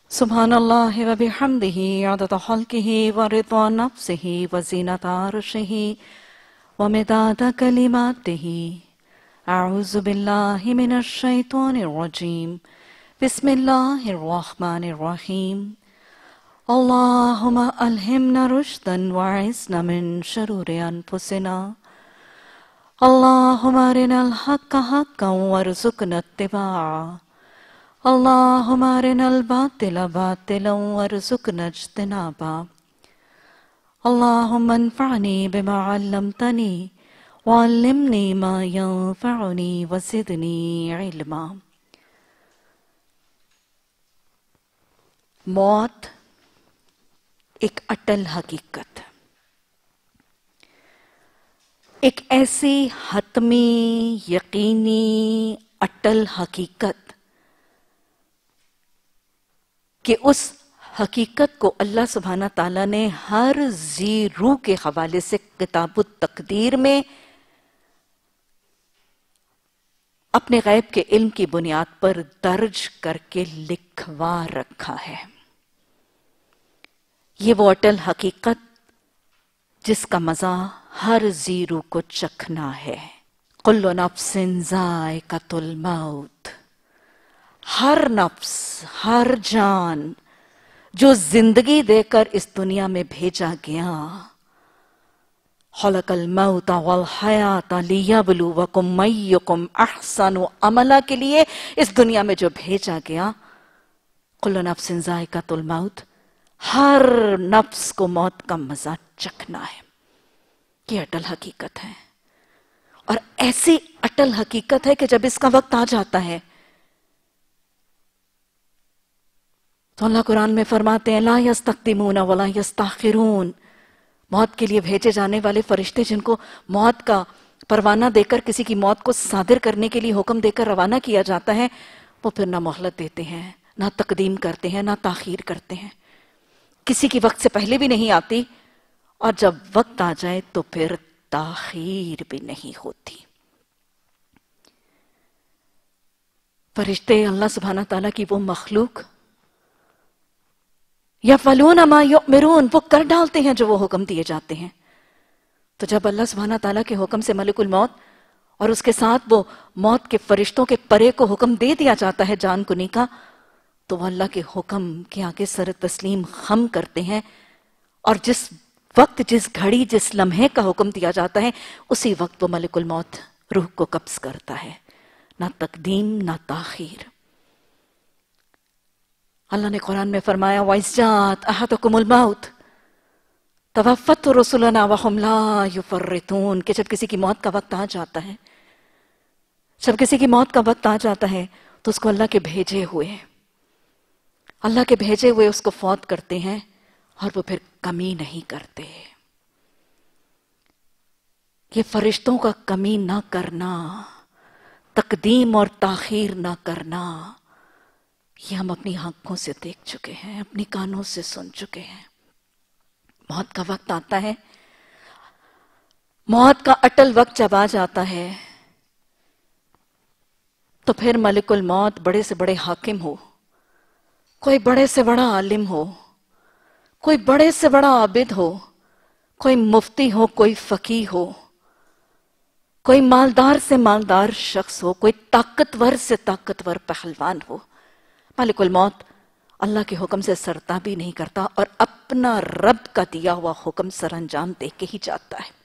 Subhanallah wa bihamdihi adada khalqihi wa ridwa nafsihi wa zinata arshihi wa midada kalimatihi. A'udhu billahi minash shaitanir rajim. Bismillahir rahmanir rahim. Allahumma alhimna rushdan wa isna min shururi anfusina. Allahumma arinal haqqa haqqan warzuqna ittiba'a. Allahumma arinal batila batilan warzuqna ijtinaba. Allahumma anfa'ni bima 'allamtani wa 'allimni ma yanfa'uni wa zidni 'ilma. मौत एक अटल हकीकत, एक ऐसी हतमी यकीनी अटल हकीकत कि उस हकीकत को अल्लाह सुब्हाना ताला ने हर जी रूह के हवाले से किताबुत तकदीर में अपने गैब के इल्म की बुनियाद पर दर्ज करके लिखवा रखा है। ये वो अटल हकीकत जिसका मजा हर जी रूह को चखना है। कुल्लु नफ्सिन ज़ाइक़तुल मौत, हर नफ्स, हर जान जो जिंदगी देकर इस दुनिया में भेजा गया, खलक़ल मौत वल हयात लियब्लुवकुम अय्युकुम अहसनु अमला के लिए इस दुनिया में जो भेजा गया। कुल्लु नफ्सिन ज़ाइक़तुल मौत, हर नफ्स को मौत का मजा चखना है। ये अटल हकीकत है, और ऐसी अटल हकीकत है कि जब इसका वक्त आ जाता है तो अल्लाह कुरान में फरमाते हैं, ला यस्तक़दिमून वला यस्तअख़िरून। मौत के लिए भेजे जाने वाले फरिश्ते जिनको मौत का परवाना देकर किसी की मौत को सादिर करने के लिए हुक्म देकर रवाना किया जाता है, वो फिर ना मोहलत देते हैं, ना तकदीम करते हैं, ना ताखीर करते हैं। किसी की वक्त से पहले भी नहीं आती, और जब वक्त आ जाए तो फिर ताखीर भी नहीं होती। फरिश्ते अल्लाह सुब्हाना ताला की वो मखलूक यफ़अलून मा युअमरून, वो कर डालते हैं जो वो हुक्म दिए जाते हैं। तो जब अल्लाह सुब्हाना ताला के हुक्म से मलिकुल मौत और उसके साथ वो मौत के फरिश्तों के परे को हुक्म दे दिया जाता है जान कुनी का, तो वो अल्लाह के हुक्म के आगे सर तस्लीम खम करते हैं, और जिस वक्त, जिस घड़ी, जिस लम्हे का हुक्म दिया जाता है, उसी वक्त वो मलिकुल मौत रूह को कब्ज करता है। ना तकदीम ना ताखीर। अल्लाह ने कुरान में फरमाया, वइज़्जात अहदकुमुल मौत तवफ़्फ़त रुसुलना वहुम ला युफ़र्रितून, कि जब किसी की मौत का वक्त आ जाता है, जब किसी की मौत का वक्त आ जाता है तो उसको अल्लाह के भेजे हुए उसको फौत करते हैं, और वो फिर कमी नहीं करते। ये फरिश्तों का कमी ना करना, तकदीम और ताखीर ना करना, ये हम अपनी आंखों से देख चुके हैं, अपनी कानों से सुन चुके हैं। मौत का वक्त आता है, मौत का अटल वक्त जब आ जाता है तो फिर मलिकुल मौत बड़े से बड़े हाकिम हो, कोई बड़े से बड़ा आलिम हो, कोई बड़े से बड़ा आबिद हो, कोई मुफ्ती हो, कोई फकीह हो, कोई मालदार से मालदार शख्स हो, कोई ताकतवर से ताकतवर पहलवान हो, मालिकुल मौत अल्लाह के हुक्म से सरताबी नहीं करता और अपना रब का दिया हुआ हुक्म सरअंजाम दे के ही जाता है।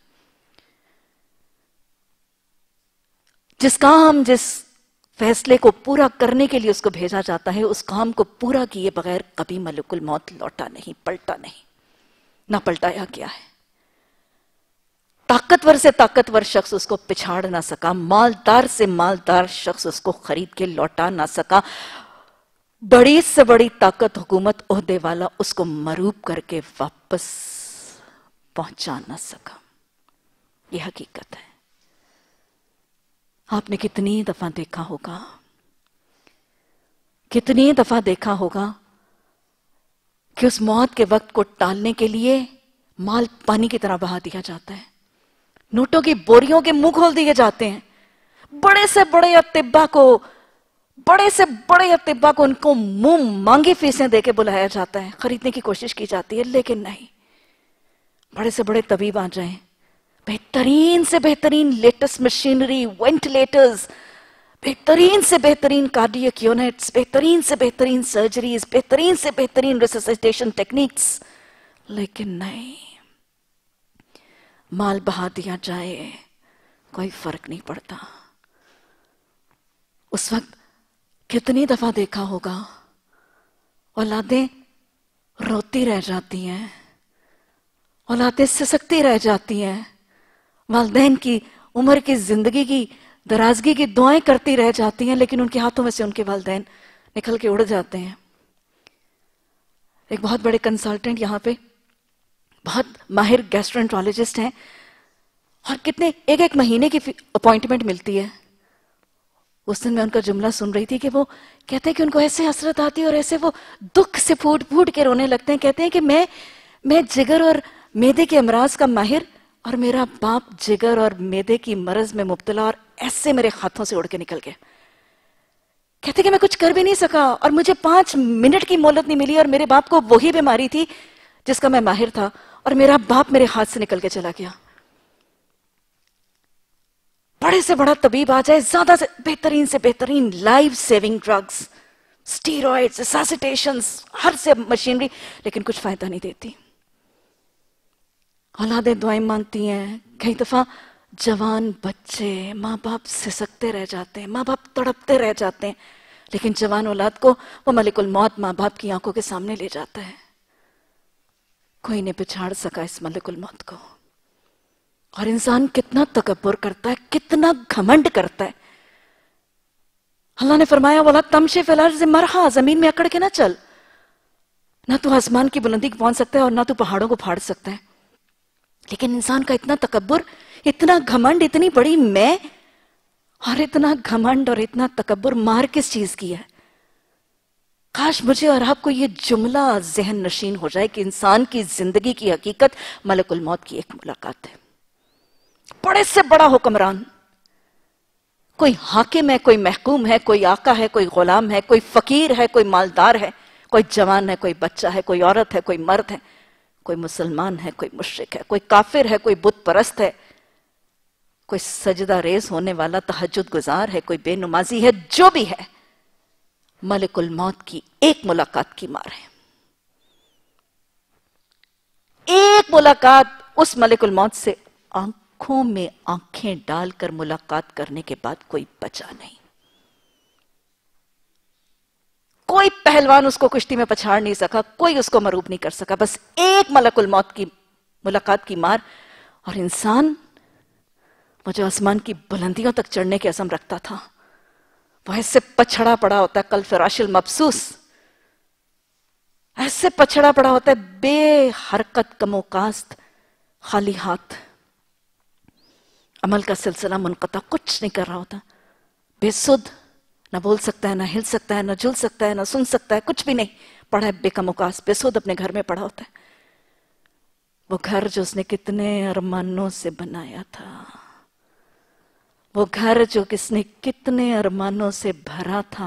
जिस काम, जिस फैसले को पूरा करने के लिए उसको भेजा जाता है, उस काम को पूरा किए बगैर कभी मलिकुल मौत लौटा नहीं, पलटा नहीं। ना पलटाया गया है। ताकतवर से ताकतवर शख्स उसको पिछाड़ ना सका, मालदार से मालदार शख्स उसको खरीद के लौटा ना सका, बड़ी से बड़ी ताकत, हुकूमत, ओहदे वाला उसको मरूब करके वापस पहुंचा ना सका। यह हकीकत है। आपने कितनी दफा देखा होगा, कितनी दफा देखा होगा कि उस मौत के वक्त को टालने के लिए माल पानी की तरह बहा दिया जाता है, नोटों की बोरियों के मुंह खोल दिए जाते हैं, बड़े से बड़े अतिब्बा को बड़े से बड़े अतिब्बा को उनको मुंह मांगी फीसें देके बुलाया जाता है, खरीदने की कोशिश की जाती है, लेकिन नहीं, बड़े से बड़े तबीब आ जाएं, बेहतरीन से बेहतरीन लेटेस्ट मशीनरी, वेंटिलेटर्स, बेहतरीन से बेहतरीन कार्डियक यूनिट्स, बेहतरीन से बेहतरीन सर्जरीज, बेहतरीन से बेहतरीन रिससिटेशन टेक्निक्स, लेकिन नहीं, माल बहा दिया जाए, कोई फर्क नहीं पड़ता। उस वक्त कितनी दफा देखा होगा औलादें रोती रह जाती हैं, औलादें सिसकती रह जाती हैं, वालिदैन की उम्र की जिंदगी की दराजगी की दुआएं करती रह जाती हैं, लेकिन उनके हाथों में से उनके वालिदैन निकल के उड़ जाते हैं। एक बहुत बड़े कंसल्टेंट यहाँ पे, बहुत माहिर गैस्ट्रोएंटरोलॉजिस्ट हैं, और कितने एक एक महीने की अपॉइंटमेंट मिलती है। उस दिन मैं उनका जुमला सुन रही थी कि वो कहते हैं कि उनको ऐसे हसरत आती है और ऐसे वो दुख से फूट फूट के रोने लगते हैं। कहते हैं कि मैं जिगर और मैदे के अमराज का माहिर, और मेरा बाप जिगर और मैदे की मरज में मुब्तला, और ऐसे मेरे हाथों से उड़ के निकल गया। कहते हैं कि मैं कुछ कर भी नहीं सका, और मुझे 5 मिनट की मोहलत नहीं मिली, और मेरे बाप को वही बीमारी थी जिसका मैं माहिर था, और मेरा बाप मेरे हाथ से निकल के चला गया। बड़े से बड़ा तबीब आ जाए, ज्यादा से बेहतरीन life saving drugs, steroids, resuscitations, हर से मशीनरी, लेकिन कुछ फायदा नहीं देती। औलादें दुआएं मांगती हैं, कई दफा जवान बच्चे, माँ बाप सिसकते रह जाते हैं, माँ बाप तड़पते रह जाते हैं, लेकिन जवान औलाद को वो मलिकुल मौत माँ बाप की आंखों के सामने ले जाता है। कोई नहीं पिछाड़ सका इस मलिकुल मौत को। और इंसान कितना तकब्बुर करता है, कितना घमंड करता है। अल्लाह ने फरमाया, वाला तमशे फिल अर्ज़ मरहा, जमीन में अकड़ के ना चल, ना तू आसमान की बुलंदी पहुंच सकता है और ना तू पहाड़ों को फाड़ सकता है। लेकिन इंसान का इतना तकब्बुर, इतना घमंड, इतनी बड़ी मैं, और इतना घमंड और इतना तकब्बुर मार किस चीज की है? काश मुझे और आपको ये जुमला जहन नशीन हो जाए कि इंसान की जिंदगी की हकीकत मलकुल मौत की एक मुलाकात है। बड़े से बड़ा हुक्मरान, कोई हाकिम है, कोई महकूम है, कोई आका है, कोई गुलाम है, कोई फकीर है, कोई मालदार है, कोई जवान है, कोई बच्चा है, कोई औरत है, कोई मर्द है, कोई मुसलमान है, कोई मुश्रिक है, कोई काफिर है, कोई बुत परस्त है, कोई सजदा रेज होने वाला तहज्जुद गुजार है, कोई बेनुमाजी है, जो भी है, मलिकुल मौत की एक मुलाकात की मार है। एक मुलाकात उस मलिकुल मौत से आंखों में आंखें डालकर मुलाकात करने के बाद कोई बचा नहीं। कोई पहलवान उसको कुश्ती में पछाड़ नहीं सका, कोई उसको मरूब नहीं कर सका। बस एक मलकुल मौत की मुलाकात की मार, और इंसान वो जो आसमान की बुलंदियों तक चढ़ने के अज़म रखता था, वो ऐसे पछड़ा पड़ा होता है, कल फिराशिल मबसूस, ऐसे पछड़ा पड़ा होता है, बेहरकत, कमोकास्त, खाली हाथ, अमल का सिलसिला मुनक़ता, कुछ नहीं कर रहा होता, बेसुध, ना बोल सकता है, ना हिल सकता है, ना झूल सकता है, ना सुन सकता है, कुछ भी नहीं, पड़ा है बेकमोकास, बेसुध अपने घर में पड़ा होता है। वो घर जो उसने कितने अरमानों से बनाया था, वो घर जो किसने कितने अरमानों से भरा था,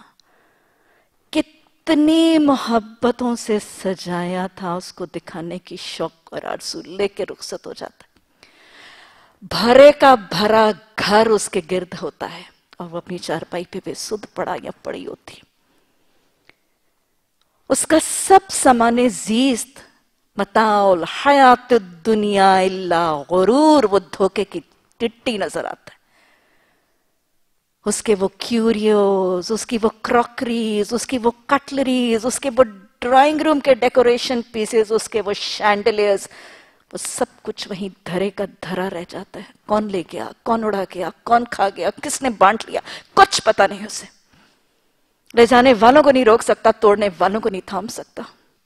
कितनी मोहब्बतों से सजाया था, उसको दिखाने की शौक और आरज़ू लेके रुखसत हो जाता है। भरे का भरा घर उसके गिर्द होता है, और वो अपनी चारपाई पे बेसुध पड़ा या पड़ी होती। उसका सब सामाने जीस्त, मताउल हयात दुनिया इल्ला गुरूर, वो धोखे की टिट्टी नजर आता है। उसके वो क्यूरियोज, उसकी वो क्रॉकरीज, उसकी वो कटलरीज, उसके वो ड्राइंग रूम के डेकोरेशन पीसेस, उसके वो शैंडलियर्स, वो सब कुछ वहीं धरे का धरा रह जाता है। कौन ले गया, कौन उड़ा गया, कौन खा गया, किसने बांट लिया, कुछ पता नहीं उसे। ले जाने वालों को नहीं रोक सकता, तोड़ने वालों को नहीं थाम सकता।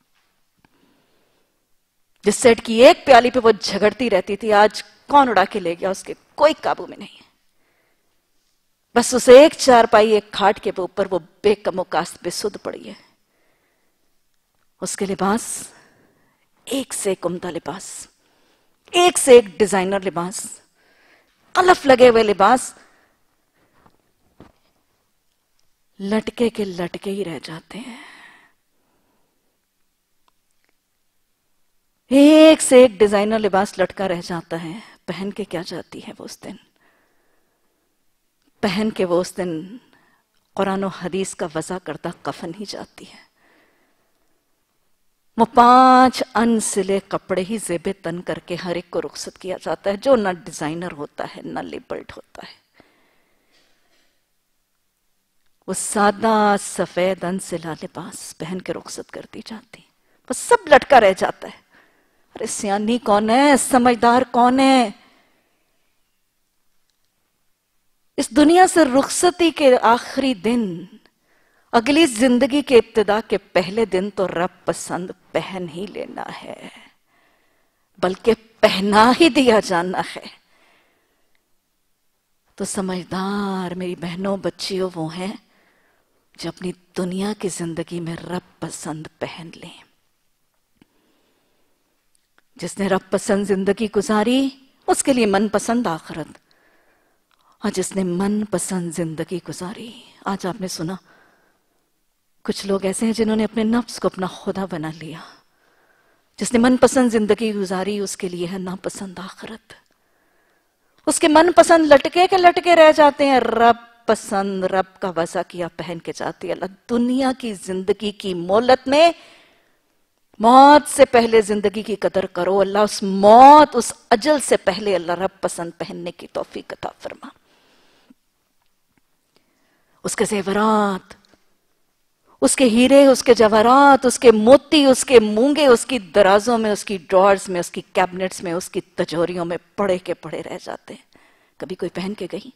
जिस सेठ की एक प्याली पे वो झगड़ती रहती थी, आज कौन उड़ा के ले गया, उसके कोई काबू में नहीं है। बस उसे एक चारपाई, एक खाट के ऊपर वो बेकमोकास्त बेसुध पड़ी है। उसके लिबास एक से एक उम्दा लिबास, एक से एक डिजाइनर लिबास, कलफ लगे हुए लिबास, लटके के लटके ही रह जाते हैं। एक से एक डिजाइनर लिबास लटका रह जाता है, पहन के क्या जाती है वो उस दिन? पहन के वो उस दिन कुरान और हदीस का वज़ा करता कफन ही जाती है। वो 5 अनसिले कपड़े ही ज़ेबे तन करके हर एक को रुखसत किया जाता है, जो ना डिजाइनर होता है ना लेबल्ड होता है। वो सादा सफेद अनसिला लिबास पहन के रुखसत कर दी जाती, वो सब लटका रह जाता है। अरे सियानी कौन है, समझदार कौन है? इस दुनिया से रुखसती के आखिरी दिन, अगली जिंदगी के इब्तिदा के पहले दिन तो रब पसंद पहन ही लेना है, बल्कि पहना ही दिया जाना है। तो समझदार मेरी बहनों बच्चियों वो हैं जो अपनी दुनिया की जिंदगी में रब पसंद पहन लें। जिसने रब पसंद जिंदगी गुजारी उसके लिए मन पसंद आखिरत, और जिसने मन पसंद जिंदगी गुजारी, आज आपने सुना कुछ लोग ऐसे हैं जिन्होंने अपने नफ्स को अपना खुदा बना लिया। जिसने मन पसंद जिंदगी गुजारी उसके लिए है नापसंद आखिरत। उसके मन पसंद लटके के लटके रह जाते हैं, रब पसंद रब का वज़ा किया पहन के जाती है। अल्लाह दुनिया की जिंदगी की मोहलत में मौत से पहले जिंदगी की कदर करो। अल्लाह उस मौत उस अजल से पहले अल्लाह रब पसंद पहनने की तौफीक अता फरमा। उसके जेवरात, उसके हीरे, उसके जवाहरात, उसके मोती, उसके मूंगे, उसकी दराजों में, उसकी ड्रॉर्स में, उसकी कैबिनेट्स में, उसकी तिजोरियों में पड़े के पड़े रह जाते हैं। कभी कोई पहन के गई?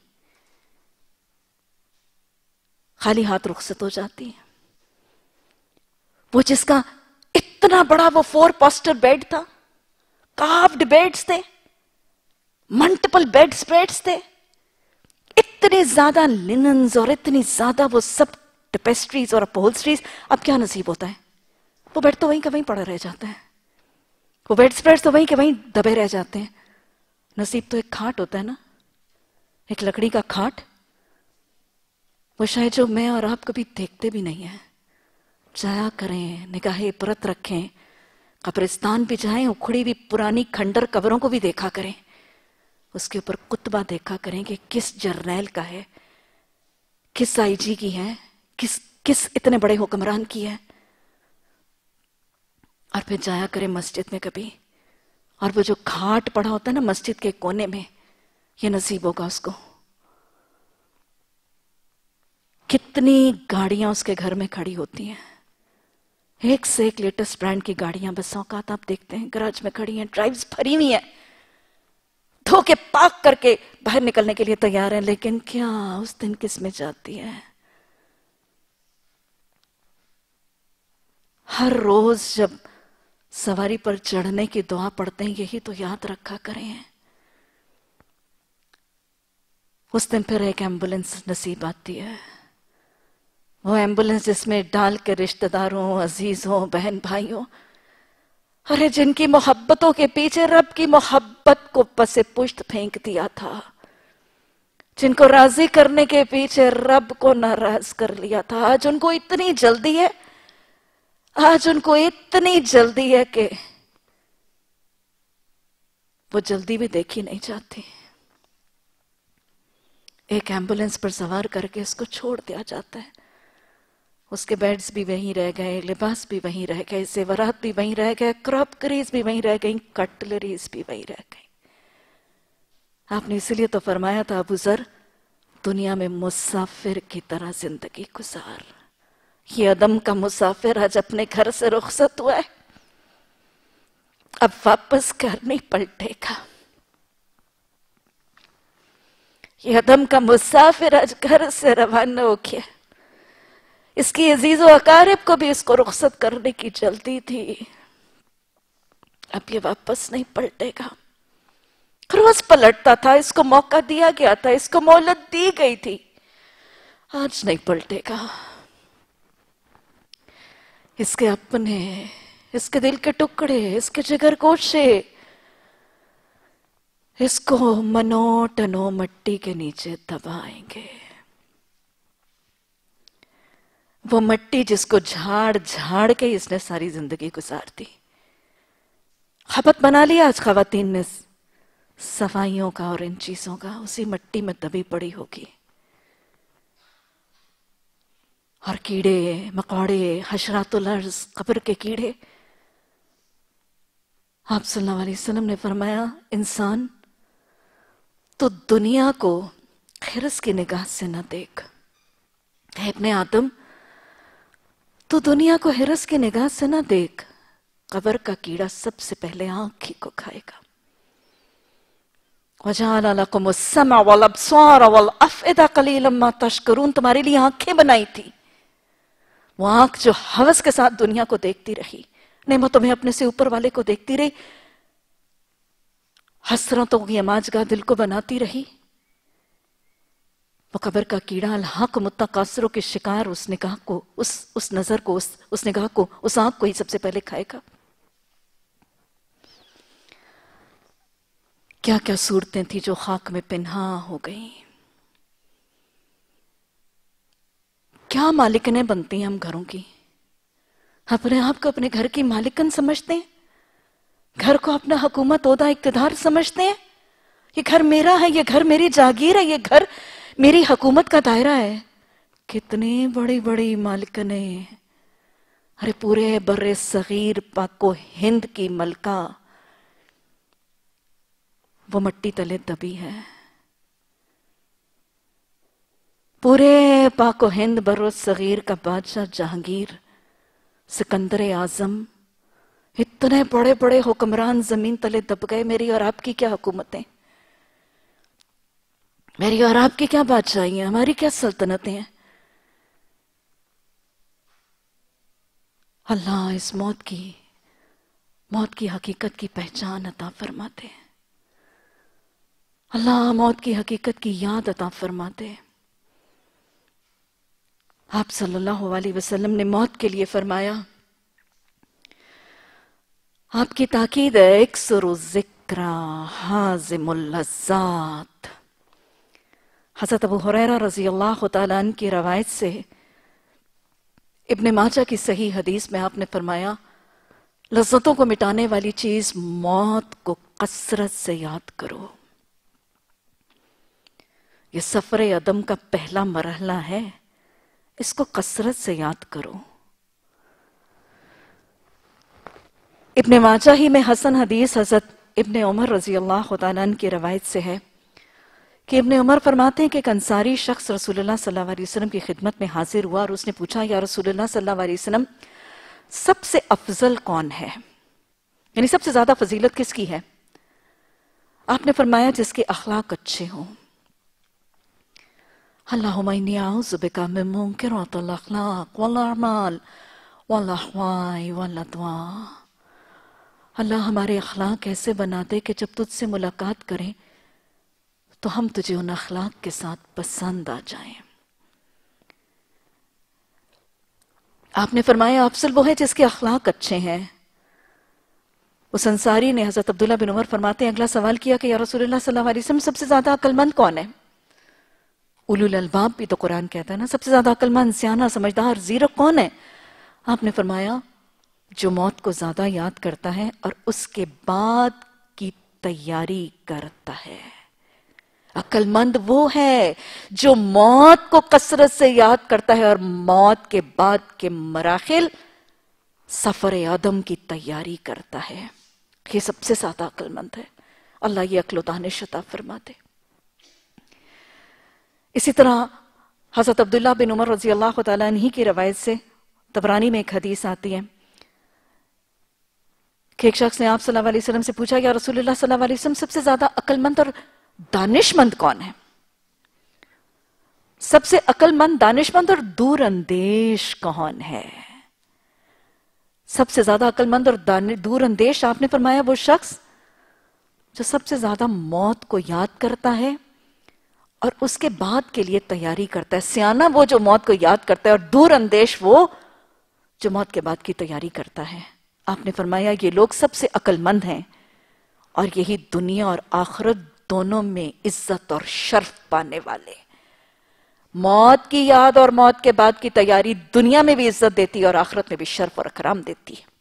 खाली हाथ रुखसत हो जाती है। वो जिसका इतना बड़ा वो 4 पोस्टर बेड था, कार्व्ड बेड्स थे, मल्टीपल बेड स्प्रेड्स थे, इतने ज्यादा लिनन्स और इतनी ज्यादा वो सब टेपेस्ट्रीज और अपहोल्स्ट्रीज, अब क्या नसीब होता है? वो बेड तो वहीं का वहीं पड़ा रह जाता है, वो बेड स्प्रेड्स तो वहीं के वहीं दबे रह जाते हैं। नसीब तो एक खाट होता है ना, एक लकड़ी का खाट, वो शायद जो मैं और आप कभी देखते भी नहीं है। जाया करें, निगाहे इबरत रखें, कब्रिस्तान भी जाएं, उखड़ी भी पुरानी खंडर कब्रों को भी देखा करें, उसके ऊपर कुतबा देखा करें कि किस जर्नैल का है, किस आईजी की है, किस इतने बड़े हुक्मरान की है। और फिर जाया करें मस्जिद में कभी, और वो जो खाट पड़ा होता है ना मस्जिद के कोने में, ये नसीब होगा उसको। कितनी गाड़ियां उसके घर में खड़ी होती हैं, एक से एक लेटेस्ट ब्रांड की गाड़ियां, बस औकात आप देखते हैं गराज में खड़ी हैं, ड्राइव्स भरी हुई हैं, धो के पाक करके बाहर निकलने के लिए तैयार हैं, लेकिन क्या उस दिन किस में जाती है? हर रोज जब सवारी पर चढ़ने की दुआ पढ़ते हैं, यही तो याद रखा करें। उस दिन फिर एक एम्बुलेंस नसीब आती है, वो एम्बुलेंस जिसमें डाल के रिश्तेदारों, अजीजों, बहन भाइयों, अरे जिनकी मोहब्बतों के पीछे रब की मोहब्बत को पसे पुश्त फेंक दिया था, जिनको राजी करने के पीछे रब को नाराज कर लिया था, आज उनको इतनी जल्दी है, आज उनको इतनी जल्दी है कि वो जल्दी भी देखी नहीं जाती। एक एम्बुलेंस पर सवार करके उसको छोड़ दिया जाता है, उसके बेड्स भी वहीं रह गए, लिबास भी वहीं रह गए, जेवरात भी वहीं रह गए, क्रॉकरीज भी वहीं रह गई, कटलरीज भी वहीं रह गई। आपने इसीलिए तो फरमाया था अबू ज़र, दुनिया में मुसाफिर की तरह जिंदगी गुजार। ये अदम का मुसाफिर आज अपने घर से रुखसत हुआ है, अब वापस घर नहीं पलटेगा। ये अदम का मुसाफिर आज घर से रवाना हो गया, इसकी अजीज़ो अकारिब को भी इसको रुखसत करने की जल्दी थी, अब ये वापस नहीं पलटेगा। रोज पलटता था, इसको मौका दिया गया था, इसको मोहलत दी गई थी, आज नहीं पलटेगा। इसके अपने, इसके दिल के टुकड़े, इसके जिगर गोशे इसको मनो टनो मट्टी के नीचे दबाएंगे। وہ مٹی جس کو جھاڑ جھاڑ کے اس نے ساری زندگی گزار دی. خبت بنا لیا آج خواتین نے صفائیوں کا اور ان چیزوں کا، اسی مٹی میں دبی پڑی ہوگی. اور کیڑے مکوڑے، حشرات الارض، قبر کے کیڑے. آپ صلی اللہ علیہ وسلم نے فرمایا انسان تو دنیا کو خرس کی نگاہ سے نہ دیکھ. اے ابن آدم تو دنیا کو حرس کی نگاہ سے نہ دیکھ، قبر کا کیڑا سب سے پہلے آنکھ ہی کو کھائے گا. وَجَعَلَ لَكُمُ السَّمْعَ وَالْأَبْصَارَ وَالْأَفْئِدَةَ قَلِيلًا مَا تَشْكُرُونَ. تمہارے لیے آنکھیں بنائی تھی، وہ آنکھ جو ہوس کے ساتھ دنیا کو دیکھتی رہی، نعمتوں میں اپنے سے اوپر والے کو دیکھتی رہی، حسرتوں کی اماجگاہ دل کو بناتی رہی. وہ قبر کا کیڑا الحاق متقاصروں کے شکار اس نگاہ کو، اس نظر کو، اس نگاہ کو، اس آنکھ کو ہی سب سے پہلے کھائے گا. کیا کیا صورتیں تھیں جو خاک میں پنہاں ہو گئیں. کیا مالکنیں بنتی ہیں ہم گھروں کی، اپنے آپ کو اپنے گھر کی مالکن سمجھتے ہیں، گھر کو اپنا حکومت عہدہ اقتدار سمجھتے ہیں. یہ گھر میرا ہے، یہ گھر میری جاگیر ہے، یہ گھر میری حکومت کا دائرہ ہے. کتنی بڑی بڑی مالکنیں، ارے پورے بر صغیر پاک و ہند کی ملکہ وہ مٹی تلے دبی ہے. پورے پاک و ہند بر صغیر کا بادشاہ جہانگیر، سکندر اعظم، اتنے بڑے بڑے حکمران زمین تلے دب گئے. میری اور آپ کی کیا حکومتیں، میری اور آپ کی کیا بادشاہیاں، ہماری کیا سلطنتیں ہیں. اللہ اس موت کی حقیقت کی پہچان عطا فرماتے ہیں. اللہ موت کی حقیقت کی یاد عطا فرماتے ہیں. آپ صلی اللہ علیہ وسلم نے موت کے لیے فرمایا، آپ کی تاکید ہے اکثر الذکر حازم اللذات. حضرت ابو ہریرہ رضی اللہ تعالیٰ عنہ کی روایت سے ابن ماجہ کی صحیح حدیث میں آپ نے فرمایا لذتوں کو مٹانے والی چیز موت کو کثرت سے یاد کرو. یہ سفر عدم کا پہلا مرحلہ ہے، اس کو کثرت سے یاد کرو. ابن ماجہ ہی میں حسن حدیث حضرت ابن عمر رضی اللہ تعالیٰ عنہ کی روایت سے ہے کہ ابن عمر فرماتے ہیں کہ ایک انصاری شخص رسول اللہ صلی اللہ علیہ وسلم کی خدمت میں حاضر ہوا اور اس نے پوچھا یا رسول اللہ صلی اللہ علیہ وسلم سب سے افضل کون ہے، یعنی سب سے زیادہ فضیلت کس کی ہے؟ آپ نے فرمایا جس کے اخلاق اچھے ہوں. اللہم انی اعوذ بک من منکرات الاخلاق والاعمال والاحواء والادواء. اللہ ہمارے اخلاق ایسے بنا دے کہ جب تجھ سے ملاقات کریں تو ہم تجھے ان اخلاق کے ساتھ پسند آ جائیں. آپ نے فرمایا افضل وہ ہے جس کے اخلاق اچھے ہیں. اس انصاری نے حضرت عبداللہ بن عمر فرماتے ہیں اگلا سوال کیا کہ یا رسول اللہ صلی اللہ علیہ وسلم سب سے زیادہ عقل مند کون ہے؟ اولو الالباب بھی تو قرآن کہتا ہے نا، سب سے زیادہ عقل مند، سیانہ، سمجھدار، زیرک کون ہے؟ آپ نے فرمایا جو موت کو زیادہ یاد کرتا ہے اور اس کے بعد کی تیاری کرتا ہے. عقل مند وہ ہے جو موت کو کثرت سے یاد کرتا ہے اور موت کے بعد کے مراحل سفر عدم کی تیاری کرتا ہے. یہ سب سے زیادہ عقل مند ہے. اللہ یہ عقل و دانش عطا فرما دے. اسی طرح حضرت عبداللہ بن عمر رضی اللہ تعالیٰ عنہ کی روایت سے طبرانی میں ایک حدیث آتی ہے کہ ایک شخص نے آپ صلی اللہ علیہ وسلم سے پوچھا یا رسول اللہ صلی اللہ علیہ وسلم سب سے زیادہ عقل مند اور دانش مند کون ہے؟ سب سے عقل مند، دانش مند اور دور اندیش کون ہے؟ سب سے زیادہ عقل مند اور دور اندیش آپ نے فرمایا وہ شخص جو سب سے زیادہ موت کو یاد کرتا ہے اور اس کے بعد کے لیے تیاری کرتا ہے. سیانہ وہ جو موت کو یاد کرتا ہے اور دور اندیش وہ جو موت کے بعد کی تیاری کرتا ہے. آپ نے فرمایا یہ لوگ سب سے عقل مند ہیں اور یہی دنیا اور آخرت دونوں میں عزت اور شرف پانے والے. موت کی یاد اور موت کے بعد کی تیاری دنیا میں بھی عزت دیتی ہے اور آخرت میں بھی شرف اور اکرام دیتی ہے۔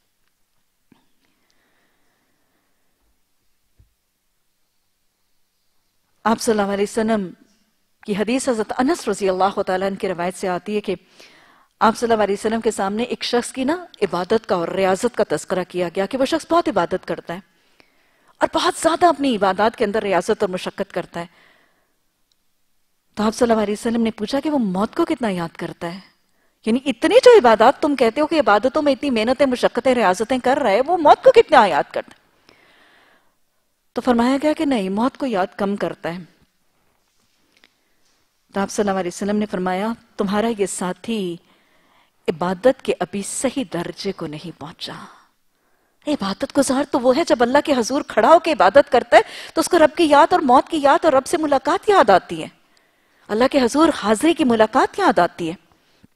آپ صلی اللہ علیہ وسلم کی حدیث حضرت انس رضی اللہ تعالیٰ عنہ کی روایت سے آتی ہے کہ آپ صلی اللہ علیہ وسلم کے سامنے ایک شخص کی عبادت کا اور ریاضت کا تذکرہ کیا گیا کہ وہ شخص بہت عبادت کرتا ہے اور بہت زیادہ اپنی عبادات کے اندر ریاضت اور مشقت کرتا ہے۔ تو آپ صلی اللہ علیہ وسلم نے پوچھا کہ وہ موت کو کتنا یاد کرتا ہے، یعنی اتنی جو عبادات تم کہتے ہو کہ عبادتوں میں اتنی محنتیں مشقتیں ریاضتیں کر رہے وہ موت کو کتنا یاد کرتا ہے؟ تو فرمایا گیا کہ نہیں، موت کو یاد کم کرتا ہے۔ تو آپ صلی اللہ علیہ وسلم نے فرمایا تمہارا یہ ساتھی عبادت کے ابھی صحیح درجے کو نہیں پہنچا۔ عبادت گزار تو وہ ہے جب اللہ کے حضور کھڑا ہو کے عبادت کرتا ہے تو اس کو رب کی یاد اور موت کی یاد اور رب سے ملاقات یاد آتی ہے، اللہ کے حضور حاضری کی ملاقات یاد آتی ہے۔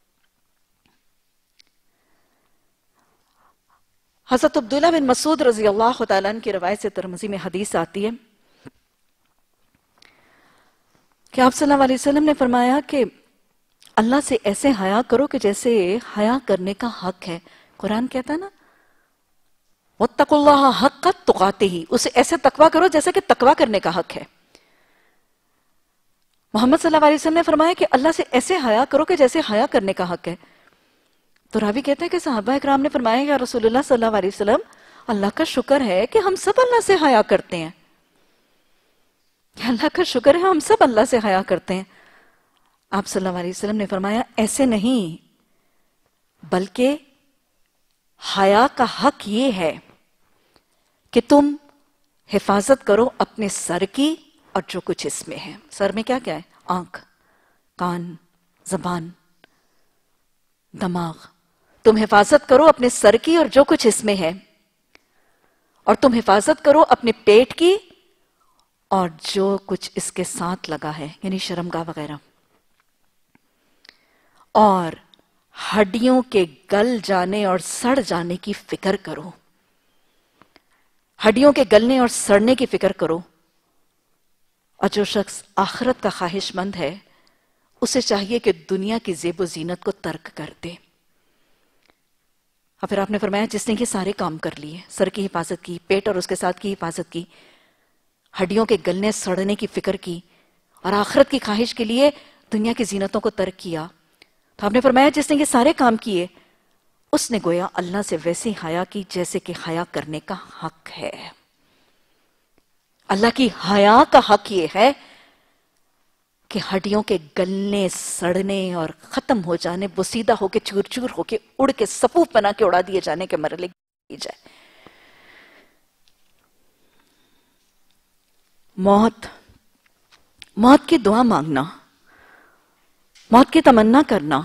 حضرت عبداللہ بن مسعود رضی اللہ تعالیٰ عنہ کی روایت سے ترمذی میں حدیث آتی ہے کہ آپ صلی اللہ علیہ وسلم نے فرمایا کہ اللہ سے ایسے حیا کرو کہ جیسے حیا کرنے کا حق ہے۔ قرآن کہتا ہے نا وَاتَّقُوا اللَّهَ حَقَّ تُقَاتِهِ، اسے ایسے تقوی کرو جیسے کہ تقوی کرنے کا حق ہے۔ محمد صلی اللہ علیہ وسلم نے فرمایا کہ اللہ سے ایسے حیا کرو کہ جیسے حیا کرنے کا حق ہے۔ تو راوی کہتے ہیں کہ صحابہ اکرام نے فرمایا یا رسول اللہ صلی اللہ علیہ وسلم اللہ کا شکر ہے کہ ہم سب اللہ سے حیا کرتے ہیں، اللہ کا شکر ہے ہم سب اللہ سے حیا کرتے ہیں۔ آپ صلی اللہ علیہ وسلم نے فرمایا ایسے نہیں، بلکہ حیا کا حق یہ ہے کہ تم حفاظت کرو اپنے سر کی اور جو کچھ اس میں ہے۔ سر میں کیا کیا ہے؟ آنکھ، کان، زبان، دماغ۔ تم حفاظت کرو اپنے سر کی اور جو کچھ اس میں ہے، اور تم حفاظت کرو اپنے پیٹ کی اور جو کچھ اس کے ساتھ لگا ہے، یعنی شرمگاہ وغیرہ، اور ہڈیوں کے گل جانے اور سڑ جانے کی فکر کرو، ہڈیوں کے گلنے اور سڑنے کی فکر کرو۔ اور جو شخص آخرت کا خواہش مند ہے اسے چاہیے کہ دنیا کی زیب و زینت کو ترک کر دے۔ اور پھر آپ نے فرمایا جس نے یہ سارے کام کر لیے، سر کی حفاظت کی، پیٹ اور اس کے ساتھ کی حفاظت کی، ہڈیوں کے گلنے سڑنے کی فکر کی، اور آخرت کی خواہش کے لیے دنیا کی زینتوں کو ترک کیا، تو آپ نے فرمایا جس نے یہ سارے کام کیے اس نے گویا اللہ سے ویسی حیا کی جیسے کہ حیا کرنے کا حق ہے۔ اللہ کی حیا کا حق یہ ہے کہ ہڈیوں کے گلنے سڑنے اور ختم ہو جانے، بوسیدہ ہو کے چور چور ہو کے اڑ کے سفوف بنا کے اڑا دیے جانے کے مرحلے کی جائے۔ موت کی دعا مانگنا، موت کی تمنا کرنا۔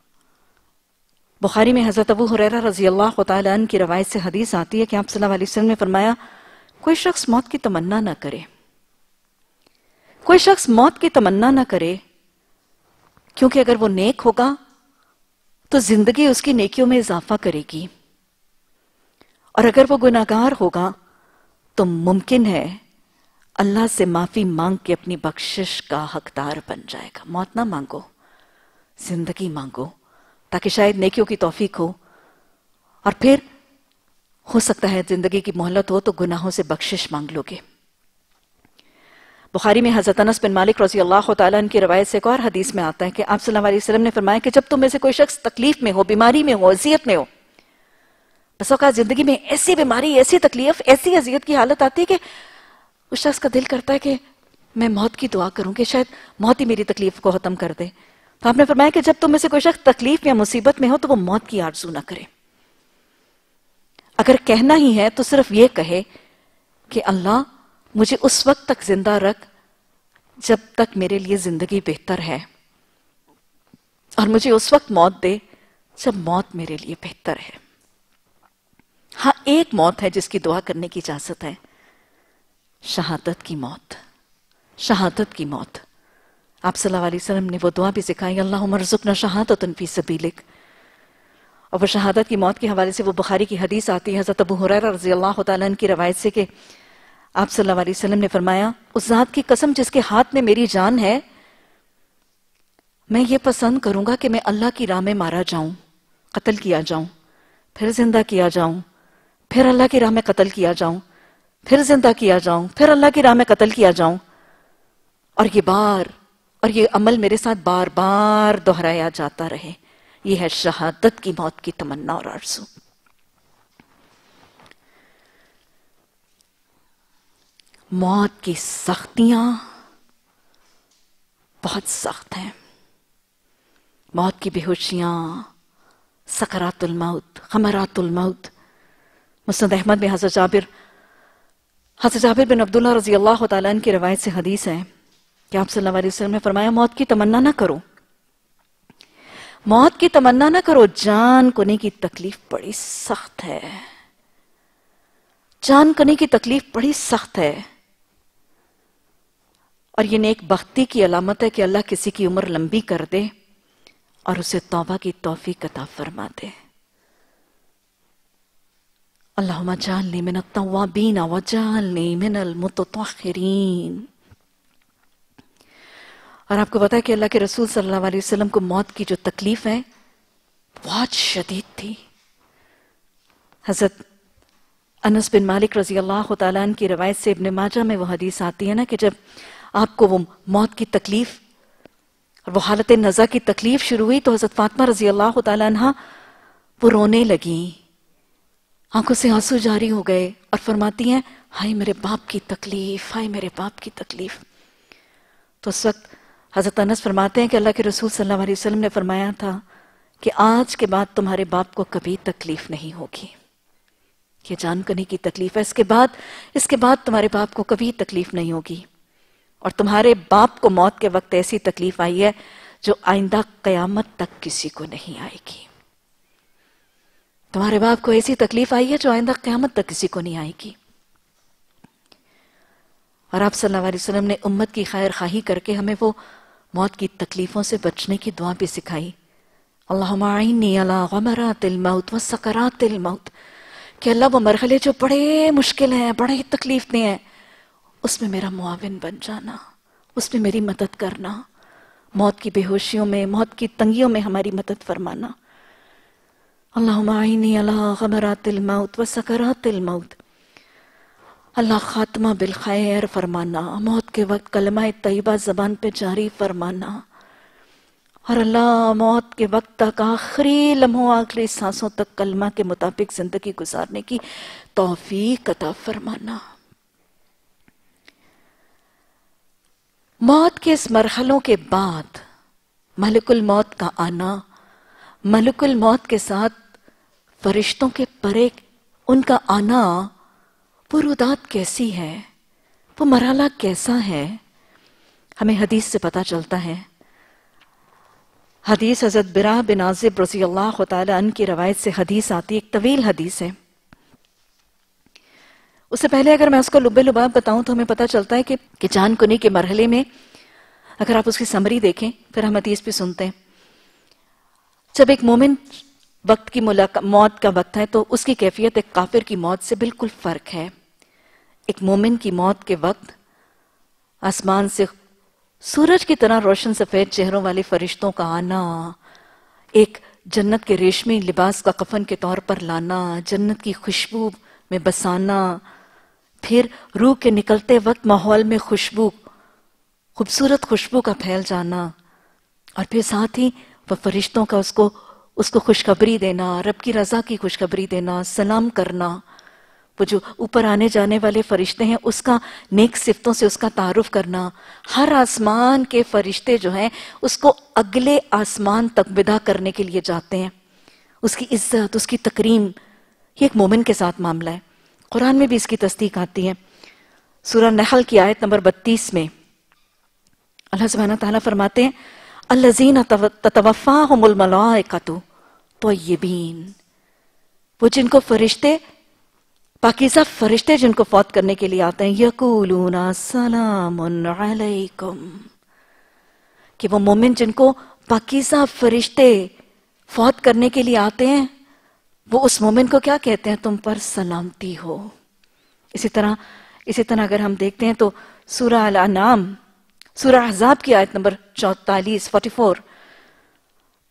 بخاری میں حضرت ابو ہریرہ رضی اللہ تعالیٰ عنہ کی روایت سے حدیث آتی ہے کہ آپ صلی اللہ علیہ وسلم نے فرمایا کوئی شخص موت کی تمنا نہ کرے، کوئی شخص موت کی تمنا نہ کرے، کیونکہ اگر وہ نیک ہوگا تو زندگی اس کی نیکیوں میں اضافہ کرے گی، اور اگر وہ گناہگار ہوگا تو ممکن ہے اللہ سے معافی مانگ کے اپنی بخشش کا حقدار بن جائے گا۔ موت نہ مانگو، زندگی مانگو تاکہ شاید نیکیوں کی توفیق ہو، اور پھر ہو سکتا ہے زندگی کی مہلت ہو تو گناہوں سے بخشش مانگ لو گے۔ بخاری میں حضرت انس بن مالک رضی اللہ تعالیٰ عنہ کی روایت سے ایک اور حدیث میں آتا ہے کہ آپ صلی اللہ علیہ وسلم نے فرمایا کہ جب تم میں سے کوئی شخص تکلیف میں ہو، بیماری میں ہو، اذیت میں ہو، بس اوقات زندگی میں ایسی بیماری، ایسی تکلیف، ایسی اذیت کی حالت آتی ہے کہ اس شخص کا دل کرتا ہے کہ میں موت کی دعا کروں کہ شاید موت ہی میری تکلیف کو ختم کر دے۔ تو آپ نے فرمایا کہ جب تم میں سے کوئی شخص تکلیف یا مصیبت میں ہو تو وہ موت کی آرزو نہ کرے۔ اگر کہنا ہی ہے تو صرف یہ کہے کہ اللہ مجھے اس وقت تک زندہ رکھ جب تک میرے لیے زندگی بہتر ہے، اور مجھے اس وقت موت دے جب موت میرے لیے بہتر ہے۔ ہاں ایک موت ہے جس کی دعا کرنے کی اجازت ہے، شہادت کی موت، شہادت کی موت۔ آپ صلی اللہ علیہ وسلم نے وہ دعا بھی سکھائی، اللہم ارزقنا شہادۃ فی سبیلک، اور وہ شہادت کی موت کے حوالے سے وہ بخاری کی حدیث آتی ہے حضرت ابو ہریرہ رضی اللہ تعالیٰ عنہ کی روایت سے کہ آپ صلی اللہ علیہ وسلم نے فرمایا اس ذات کی قسم جس کے ہاتھ میں میری جان ہے، میں یہ پسند کروں گا کہ میں اللہ کی راہ میں مارا جاؤں، قتل کیا جاؤں، پھر زندہ کیا جاؤں، پھر اللہ کی راہ میں قتل کیا جاؤں، پھر زندہ کیا جاؤں، پھر اللہ کی راہ میں قتل کیا جاؤں، اور یہ عمل میرے ساتھ بار بار دہرایا جاتا رہے۔ یہ ہے شہادت کی موت کی تمنا اور آرزو۔ موت کی سختیاں بہت سخت ہیں۔ موت کی بے ہوشیاں، سکرات الموت، خمرات الموت۔ مسند احمد میں حضرت جابر بن عبداللہ رضی اللہ تعالیٰ عنہ کی روایت سے حدیث ہے کہ آپ صلی اللہ علیہ وسلم نے فرمایا موت کی تمنا نہ کرو، موت کی تمنا نہ کرو، جان کنے کی تکلیف بڑی سخت ہے، جان کنے کی تکلیف بڑی سخت ہے۔ اور یہ نیک بختی کی علامت ہے کہ اللہ کسی کی عمر لمبی کر دے اور اسے توبہ کی توفیق عطا فرما دے۔ اللہم اجعلنی من التوابین واجعلنی من المتطہرین۔ اور آپ کو پتا ہے کہ اللہ کے رسول صلی اللہ علیہ وسلم کو موت کی جو تکلیف ہے بہت شدید تھی۔ حضرت انس بن مالک رضی اللہ تعالیٰ عنہ کی روایت سے ابن ماجہ میں وہ حدیث آتی ہے نا کہ جب آپ کو وہ موت کی تکلیف اور وہ حالت نزع کی تکلیف شروع ہوئی تو حضرت فاطمہ رضی اللہ تعالیٰ عنہ وہ رونے لگیں، آنکھوں سے آنسو جاری ہو گئے اور فرماتی ہیں ہائے میرے باپ کی تکلیف، ہائے میرے باپ کی تکلیف۔ تو اس وقت حضرت انس فرماتے ہیں کہ اللہ کے رسول صلی اللہ علیہ وسلم نے فرمایا تھا کہ آج کے بعد تمہارے باپ کو کبھی تکلیف نہیں ہوگی، یہ جان کنی کی تکلیف ہے، اس کے بعد تمہارے باپ کو کبھی تکلیف نہیں ہوگی، اور تمہارے باپ کو موت کے وقت ایسی تکلیف آئی ہے جو آئندہ قیامت تک کسی کو نہیں آئے گی۔ تمہارے باپ کو ایسی تکلیف آئی ہے جو آئندہ قیامت تک کسی کو نہیں آئے گی۔ اور آپ صلی اللہ علیہ وسلم نے امت کی خیر خواہی کر کے ہمیں وہ موت کی تکلیفوں سے بچنے کی دعا بھی سکھائی۔ اللہم اعنی علی غمرات الموت وسکرات الموت، کہ اللہ وہ مرحلے جو بڑے مشکل ہیں، بڑے تکلیف دے ہیں، اس میں میرا معاون بن جانا، اس میں میری مدد کرنا، موت کی بے ہوشیوں میں، موت کی تنگیوں میں ہماری مدد فرمانا۔ اللہم اعنی علی غمرات الموت وسکرات الموت، اللہ خاتمہ بالخیر فرمانا، موت کے وقت کلمہ طیبہ زبان پہ جاری فرمانا، اور اللہ موت کے وقت تک آخری لمحوں، آخری سانسوں تک کلمہ کے مطابق زندگی گزارنے کی توفیق عطا فرمانا۔ موت کے اس مرحلوں کے بعد ملک الموت کا آنا، ملک الموت کے ساتھ فرشتوں کے پرے ان کا آنا، وہ رودات کیسی ہے، وہ مرحلہ کیسا ہے، ہمیں حدیث سے پتہ چلتا ہے۔ حدیث حضرت برا بن عازب رضی اللہ تعالی عنہ کی روایت سے حدیث آتی ہے، ایک طویل حدیث ہے۔ اس سے پہلے اگر میں اس کو لب لباب بتاؤں تو ہمیں پتہ چلتا ہے کہ جان کنی کے مرحلے میں اگر آپ اس کی سمری دیکھیں، پھر ہم حدیث بھی سنتے ہیں، جب ایک مومن وقت کی موت کا وقت ہے تو اس کی کیفیت ایک کافر کی موت سے بالکل فرق ہے۔ ایک مومن کی موت کے وقت آسمان سے سورج کی طرح روشن سفید چہروں والے فرشتوں کا آنا، ایک جنت کے ریشمی لباس کا کفن کے طور پر لانا، جنت کی خوشبو میں بسانا، پھر روح کے نکلتے وقت ماحول میں خوبصورت خوشبو کا پھیل جانا، اور پھر ساتھ ہی وہ فرشتوں کا اس کو خوشخبری دینا، رب کی رضا کی خوشخبری دینا، سلام کرنا، وہ جو اوپر آنے جانے والے فرشتے ہیں اس کا نیک صفتوں سے اس کا تعارف کرنا، ہر آسمان کے فرشتے جو ہیں اس کو اگلے آسمان تک ودا کرنے کے لیے جاتے ہیں، اس کی عزت، اس کی تکریم، یہ ایک مومن کے ساتھ معاملہ ہے۔ قرآن میں بھی اس کی تصدیق آتی ہے۔ سورہ نحل کی آیت نمبر 32 میں اللہ سبحانہ تعالیٰ فرماتے ہیں الذین تتوفاہم الملائکۃ طیبین، وہ جن کو فرشتے، پاکیزہ فرشتے جن کو فوت کرنے کے لیے آتے ہیں، یقولون سلام علیکم، کہ وہ مومن جن کو پاکیزہ فرشتے فوت کرنے کے لیے آتے ہیں وہ اس مومن کو کیا کہتے ہیں؟ تم پر سلامتی ہو۔ اسی طرح اگر ہم دیکھتے ہیں تو سورہ الانعام، سورہ احزاب کی آیت نمبر 44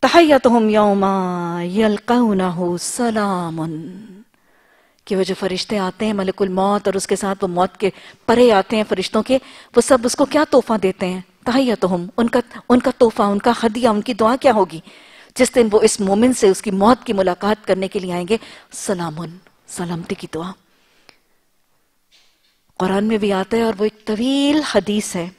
تحیتہم یوم یلقونہ سلام، کہ وہ جو فرشتے آتے ہیں ملک الموت اور اس کے ساتھ وہ موت کے پرے آتے ہیں فرشتوں کے، وہ سب اس کو کیا تحفہ دیتے ہیں؟ تحیتہم، ان کا تحفہ، ان کا ہدیہ، ان کی دعا کیا ہوگی جس دن وہ اس مومن سے اس کی موت کی ملاقات کرنے کے لیے آئیں گے؟ سلامن، سلامتی کی دعا۔ قرآن میں بھی آتا ہے اور وہ ایک طویل حدیث ہے۔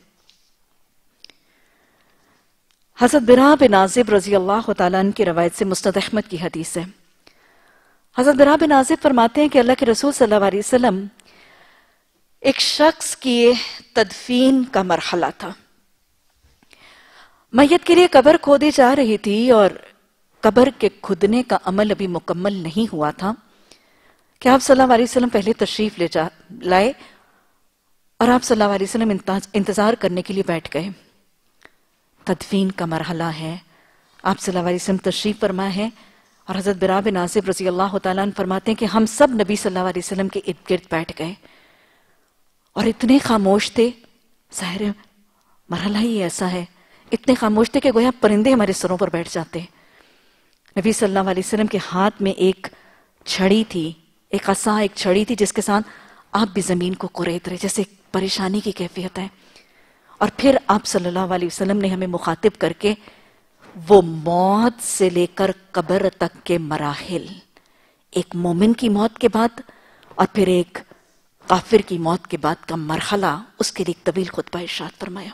حضرت برا بن عازب رضی اللہ تعالیٰ عنہ کی روایت سے مسند احمد کی حدیث ہے۔ حضرت برا بن عازب فرماتے ہیں کہ اللہ کے رسول صلی اللہ علیہ وسلم ایک شخص کی تدفین کا مرحلہ تھا۔ میت کے لیے قبر کھودی جا رہی تھی اور قبر کے کھدنے کا عمل ابھی مکمل نہیں ہوا تھا کہ آپ صلی اللہ علیہ وسلم پہلے تشریف لائے اور آپ صلی اللہ علیہ وسلم انتظار کرنے کے لیے بیٹھ گئے۔ تدفین کا مرحلہ ہے، آپ صلی اللہ علیہ وسلم تشریف فرما ہے، اور حضرت برا بن عازب رضی اللہ تعالیٰ عنہ فرماتے ہیں کہ ہم سب نبی صلی اللہ علیہ وسلم کے ارد گرد بیٹھ گئے اور اتنے خاموش تھے، ظاہر مرحلہ ہی ایسا ہے، اتنے خاموش تھے کہ گویا پرندے ہمارے سروں پر بیٹھ جاتے۔ نبی صلی اللہ علیہ وسلم کے ہاتھ میں ایک چھڑی تھی، ایک عصا، ایک چھڑی تھی جس کے ساتھ آپ بھی زمین کو قرید رہے، جیسے پریشانی کی کیفیت ہے۔ اور پھر آپ صلی اللہ علیہ وسلم نے ہمیں مخاطب کر کے وہ موت سے لے کر قبر تک کے مراحل، ایک مومن کی موت کے بعد اور پھر ایک کافر کی موت کے بعد کا مرحلہ، اس کے لیے ایک طویل خطبہ ارشاد فرمایا۔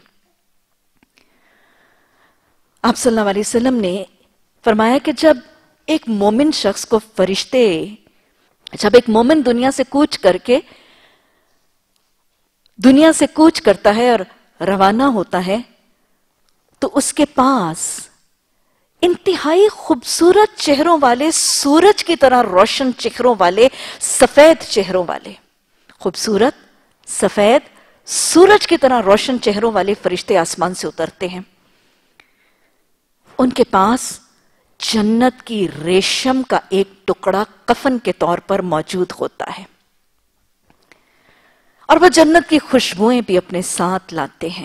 آپ صلی اللہ علیہ وسلم نے فرمایا کہ جب ایک مومن شخص کو فرشتے، جب ایک مومن دنیا سے کوچ کرتا ہے اور روانہ ہوتا ہے تو اس کے پاس انتہائی خوبصورت چہروں والے، سورج کی طرح روشن چہروں والے، سفید چہروں والے، خوبصورت سفید سورج کی طرح روشن چہروں والے فرشتے آسمان سے اترتے ہیں۔ ان کے پاس جنت کی ریشم کا ایک ٹکڑا کفن کے طور پر موجود ہوتا ہے، اور وہ جنت کی خوشبوئیں بھی اپنے ساتھ لاتے ہیں۔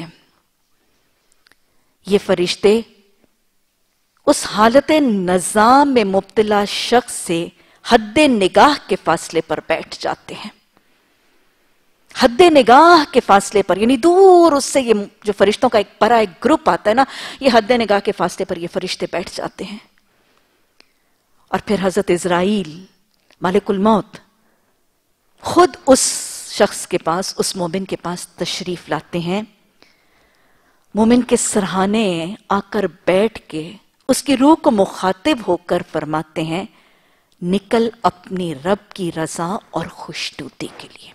یہ فرشتے اس حالت نظام میں مبتلا شخص سے حد نگاہ کے فاصلے پر بیٹھ جاتے ہیں، حد نگاہ کے فاصلے پر، یعنی دور اس سے یہ جو فرشتوں کا ایک بڑا ایک گروپ آتا ہے نا، یہ حد نگاہ کے فاصلے پر یہ فرشتے بیٹھ جاتے ہیں۔ اور پھر حضرت عزرائیل ملک الموت خود اس شخص کے پاس، اس مومن کے پاس تشریف لاتے ہیں، مومن کے سرہانے آ کر بیٹھ کے اس کی روح کو مخاطب ہو کر فرماتے ہیں، نکل اپنی رب کی رضا اور خوشنودی کے لیے۔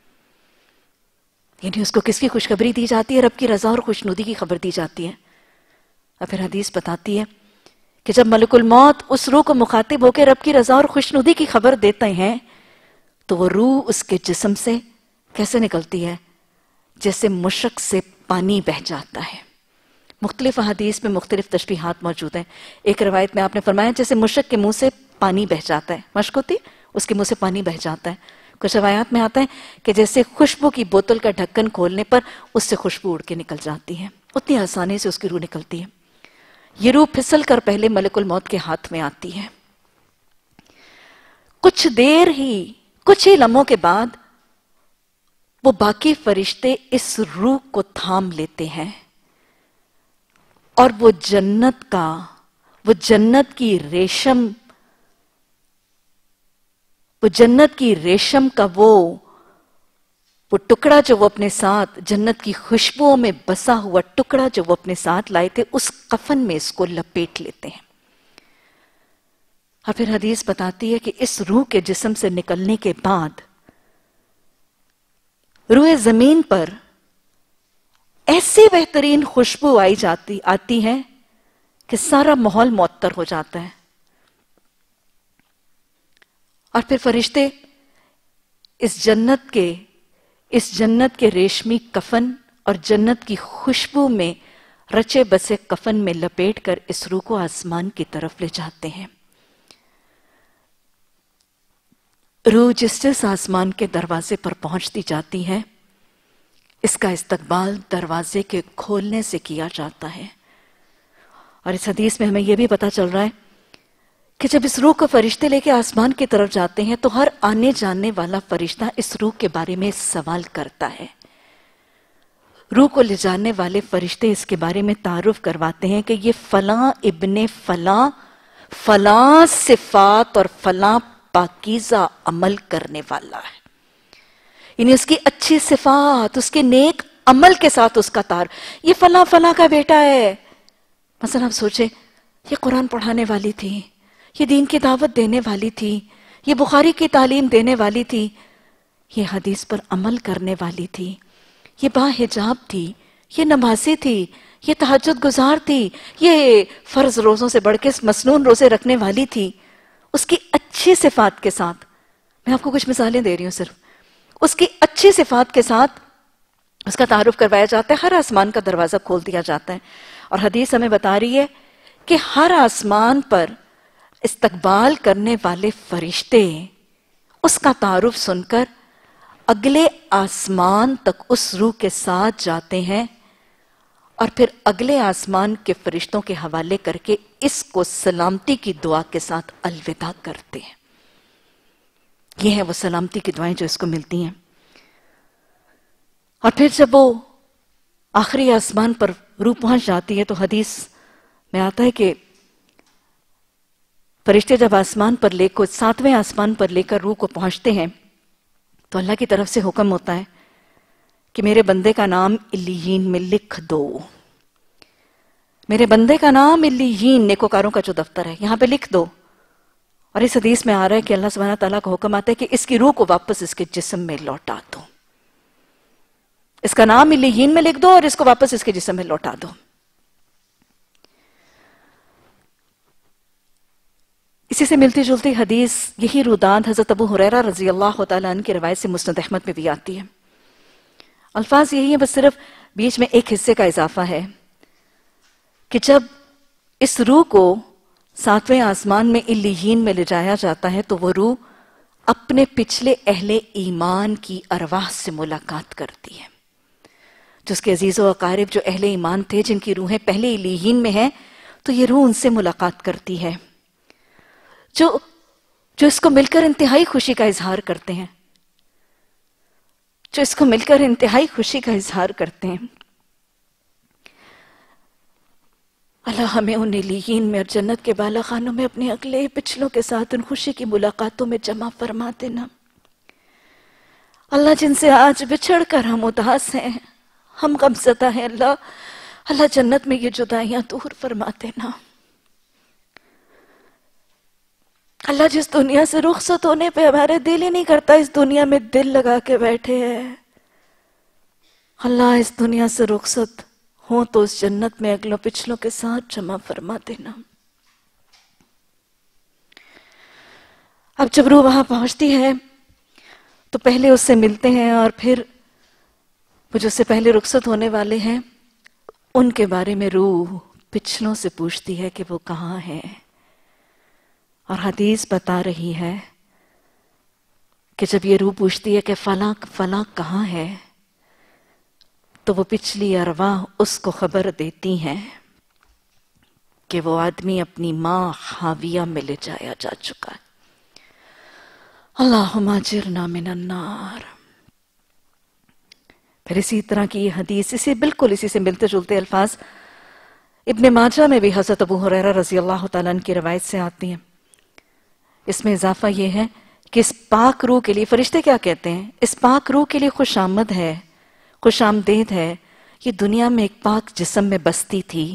یعنی اس کو کس کی خوشخبری دی جاتی ہے؟ رب کی رضا اور خوشنودی کی خبر دی جاتی ہے۔ اور پھر حدیث بتاتی ہے کہ جب ملک الموت اس روح کو مخاطب ہو کے رب کی رضا اور خوشنودی کی خبر دیتے ہیں تو وہ روح اس کے جسم سے کیسے نکلتی ہے؟ جیسے مشک سے پانی بہہ جاتا ہے۔ مختلف حدیث میں مختلف تشبیہات موجود ہیں۔ ایک روایت میں آپ نے فرمایا جیسے مشک کے منہ سے پانی بہہ جاتا ہے، مشک ہوتی اس کے منہ سے پانی بہہ جاتا ہے۔ کچھ روایات میں آتا ہے کہ جیسے خوشبو کی بوتل کا ڈھکن کھولنے پر اس سے خوشبو اڑ کے نکل جاتی ہے، اتنی آسانی سے اس کی روح نکلتی ہے۔ یہ روح پھسل کر پہلے ملک الموت کے ہاتھ میں آتی ہے، کچھ ہی لمحوں کے بعد وہ باقی فرشتے اس روح کو تھام لیتے ہیں اور وہ جنت کی ریشم کا وہ ٹکڑا جو وہ اپنے ساتھ، جنت کی خوشبوؤں میں بسا ہوا ٹکڑا جو وہ اپنے ساتھ لائے تھے، اس کفن میں اس کو لپیٹ لیتے ہیں۔ اور پھر حدیث بتاتی ہے کہ اس روح کے جسم سے نکلنے کے بعد روئے زمین پر ایسی بہترین خوشبو آتی ہے کہ سارا ماحول معطر ہو جاتا ہے۔ اور پھر فرشتے اس جنت کے ریشمی کفن اور جنت کی خوشبو میں رچے بسے کفن میں لپیٹ کر اس روح کو آسمان کی طرف لے جاتے ہیں۔ روح جس آسمان کے دروازے پر پہنچتی جاتی ہے، اس کا استقبال دروازے کے کھولنے سے کیا جاتا ہے، اور اس حدیث میں ہمیں یہ بھی پتا چل رہا ہے کہ جب اس روح کو فرشتے لے کے آسمان کی طرف جاتے ہیں تو ہر آنے جانے والا فرشتہ اس روح کے بارے میں سوال کرتا ہے. روح کو لے جانے والے فرشتے اس کے بارے میں تعارف کرواتے ہیں کہ یہ فلاں ابن فلاں فلاں صفات اور فلاں پاکیزہ عمل کرنے والا ہے. یعنی اس کی اچھی صفات، اس کے نیک عمل کے ساتھ اس کا یہ فلاں فلاں کا بیٹا ہے. مثلا آپ سوچیں، یہ قرآن پڑھانے والی تھی، یہ دین کی دعوت دینے والی تھی، یہ بخاری کی تعلیم دینے والی تھی، یہ حدیث پر عمل کرنے والی تھی، یہ باحجاب تھی، یہ نمازی تھی، یہ تہجد گزار تھی، یہ فرض روزوں سے بڑھ کے مسنون روزے رکھنے والی تھی. اس کی اچھی صفات کے ساتھ، میں آپ کو کچھ مثالیں دے رہی ہوں، صرف اس کی اچھی صفات کے ساتھ اس کا تعارف کروایا جاتا ہے. ہر آسمان کا دروازہ کھول دیا جاتا ہے اور حدیث ہمیں بتا رہی ہے کہ ہر آسمان پر استقبال کرنے والے فرشتے اس کا تعارف سن کر اگلے آسمان تک اس روح کے ساتھ جاتے ہیں اور پھر اگلے آسمان کے فرشتوں کے حوالے کر کے اس کو سلامتی کی دعا کے ساتھ الوداع کرتے ہیں. یہ ہیں وہ سلامتی کی دعائیں جو اس کو ملتی ہیں. اور پھر جب وہ آخری آسمان پر روح پہنچ جاتی ہے تو حدیث میں آتا ہے کہ فرشتے جب آسمان پر لے کو 7ویں آسمان پر لے کر روح کو پہنچتے ہیں تو اللہ کی طرف سے حکم ہوتا ہے کہ میرے بندے کا نام علیین میں لکھ دو. میرے بندے کا نام علیین، نیکوکاروں کا جو دفتر ہے، یہاں پہ لکھ دو. اور اس حدیث میں آ رہا ہے کہ اللہ سبحانہ تعالیٰ کا حکم آتا ہے کہ اس کی روح کو واپس اس کے جسم میں لوٹا دو. اس کا نام علیین میں لکھ دو اور اس کو واپس اس کے جسم میں لوٹا دو. اسی سے ملتی جلتی حدیث یہی روداد حضرت ابو ہریرہ رضی اللہ تعالیٰ عنہ کی روایت سے مسند احمد میں بھی آتی ہے. الفاظ یہی ہیں، بس صرف بیچ میں ایک حصے کا اضافہ ہے کہ جب اس روح کو 7ویں آسمان میں علیین میں لے جایا جاتا ہے تو وہ روح اپنے پچھلے اہل ایمان کی ارواح سے ملاقات کرتی ہے. جو اس کے عزیز و اقارب جو اہل ایمان تھے، جن کی روحیں پہلے علیین میں ہیں، تو یہ روح ان سے ملاقات کرتی ہے، جو اس کو مل کر انتہائی خوشی کا اظہار کرتے ہیں، جو اس کو مل کر انتہائی خوشی کا اظہار کرتے ہیں. اللہ ہمیں ان علیین میں اور جنت کے بالا خانوں میں اپنے اگلے پچھلوں کے ساتھ ان خوشی کی ملاقاتوں میں جمع فرما دینا. اللہ جن سے آج بچھڑ کر ہم اداس ہیں، ہم غمزدہ ہیں، اللہ جنت میں یہ جدائیاں دور فرما دینا. اللہ جس دنیا سے رخصت ہونے پہ ہمارے دل ہی نہیں کرتا اس دنیا میں دل لگا کے بیٹھے ہیں، اللہ اس دنیا سے رخصت ہوں تو اس جنت میں اگلوں پچھلوں کے ساتھ جمع فرما دینا. اب جب روح وہاں پہنچتی ہے تو پہلے اس سے ملتے ہیں اور پھر وہ جو سے پہلے رخصت ہونے والے ہیں ان کے بارے میں روح پچھلوں سے پوچھتی ہے کہ وہ کہاں ہیں. اور حدیث بتا رہی ہے کہ جب یہ روح پوچھتی ہے کہ فلاں فلاں کہاں ہے تو وہ پچھلی ارواح اس کو خبر دیتی ہیں کہ وہ آدمی اپنی ماں حاویہ میں لے جایا جا چکا ہے. اللہم اجرنا من النار. پھر اسی طرح کی یہ حدیث بالکل اسی سے ملتے جلتے الفاظ ابن ماجہ میں بھی حضرت ابو ہریرہ رضی اللہ تعالیٰ عنہ کی روایت سے آتی ہیں. اس میں اضافہ یہ ہے کہ اس پاک روح کے لیے فرشتے کیا کہتے ہیں؟ اس پاک روح کے لیے خوش آمد ہے، خوش آمدید ہے. یہ دنیا میں ایک پاک جسم میں بستی تھی،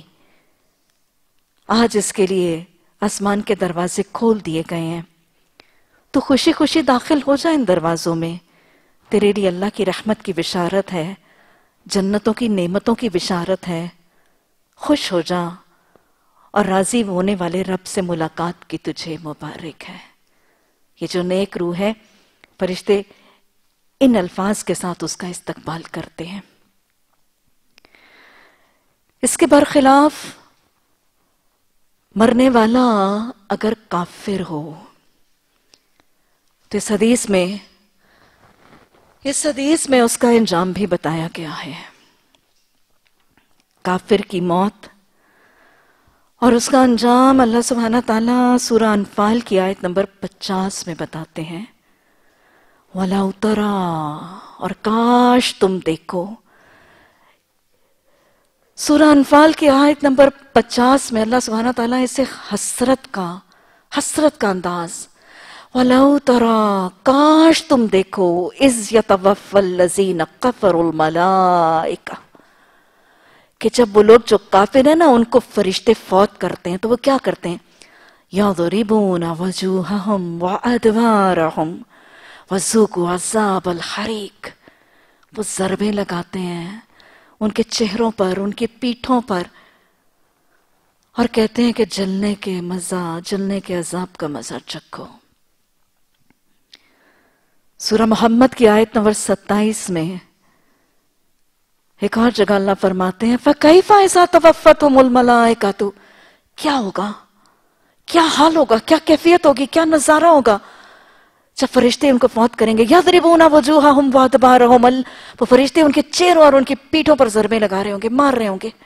آج اس کے لیے آسمان کے دروازے کھول دیے گئے ہیں، تو خوشی خوشی داخل ہو جائے ان دروازوں میں. تیرے لیے اللہ کی رحمت کی بشارت ہے، جنتوں کی نعمتوں کی بشارت ہے. خوش ہو جا اور راضی ہونے والے رب سے ملاقات کی تجھے مبارک ہے. یہ جو نیک روح ہے، فرشتے ان الفاظ کے ساتھ اس کا استقبال کرتے ہیں. اس کے برخلاف مرنے والا اگر کافر ہو تو اس حدیث میں اس کا انجام بھی بتایا گیا ہے. کافر کی موت اور اس کا انجام اللہ سبحانہ تعالیٰ سورہ انفال کی آیت نمبر 50 میں بتاتے ہیں. وَلَوْ تَرَى، اور کاش تم دیکھو. سورہ انفال کی آیت نمبر 50 میں اللہ سبحانہ تعالیٰ اسے حسرت کا انداز، وَلَوْ تَرَى، کاش تم دیکھو، اِذْ يَتَوَفَّى الَّذِينَ كَفَرُوا الْمَلَائِكَةَ، کہ جب وہ لوگ جو کافر ہیں نا ان کو فرشتے فوت کرتے ہیں تو وہ کیا کرتے ہیں؟ يَضْرِبُونَ وَجُوهَهُمْ وَأَدْبَارَهُمْ وَذُوقُوا عَذَابَ الْحَرِيقِ، وہ ضربیں لگاتے ہیں ان کے چہروں پر، ان کی پیٹھوں پر، اور کہتے ہیں کہ جلنے کے عذاب کا مزہ چکھو. سورہ محمد کی آیت نمبر 27 میں ایک اور جگہ اللہ فرماتے ہیں فَكَيْفَ إِذَا تَوَفَّتْهُمُ الْمَلَائِكَةُ، کیا ہوگا، کیا حال ہوگا، کیا کیفیت ہوگی، کیا نظارہ ہوگا جب فرشتے ان کو فوت کریں گے. يَضْرِبُونَ وَجُوهَهُمْ وَأَدْبَارَهُمْ، وہ فرشتے ان کے چہروں اور ان کی پیٹھوں پر ضربیں لگا رہے ہوں گے، مار رہے ہوں گے.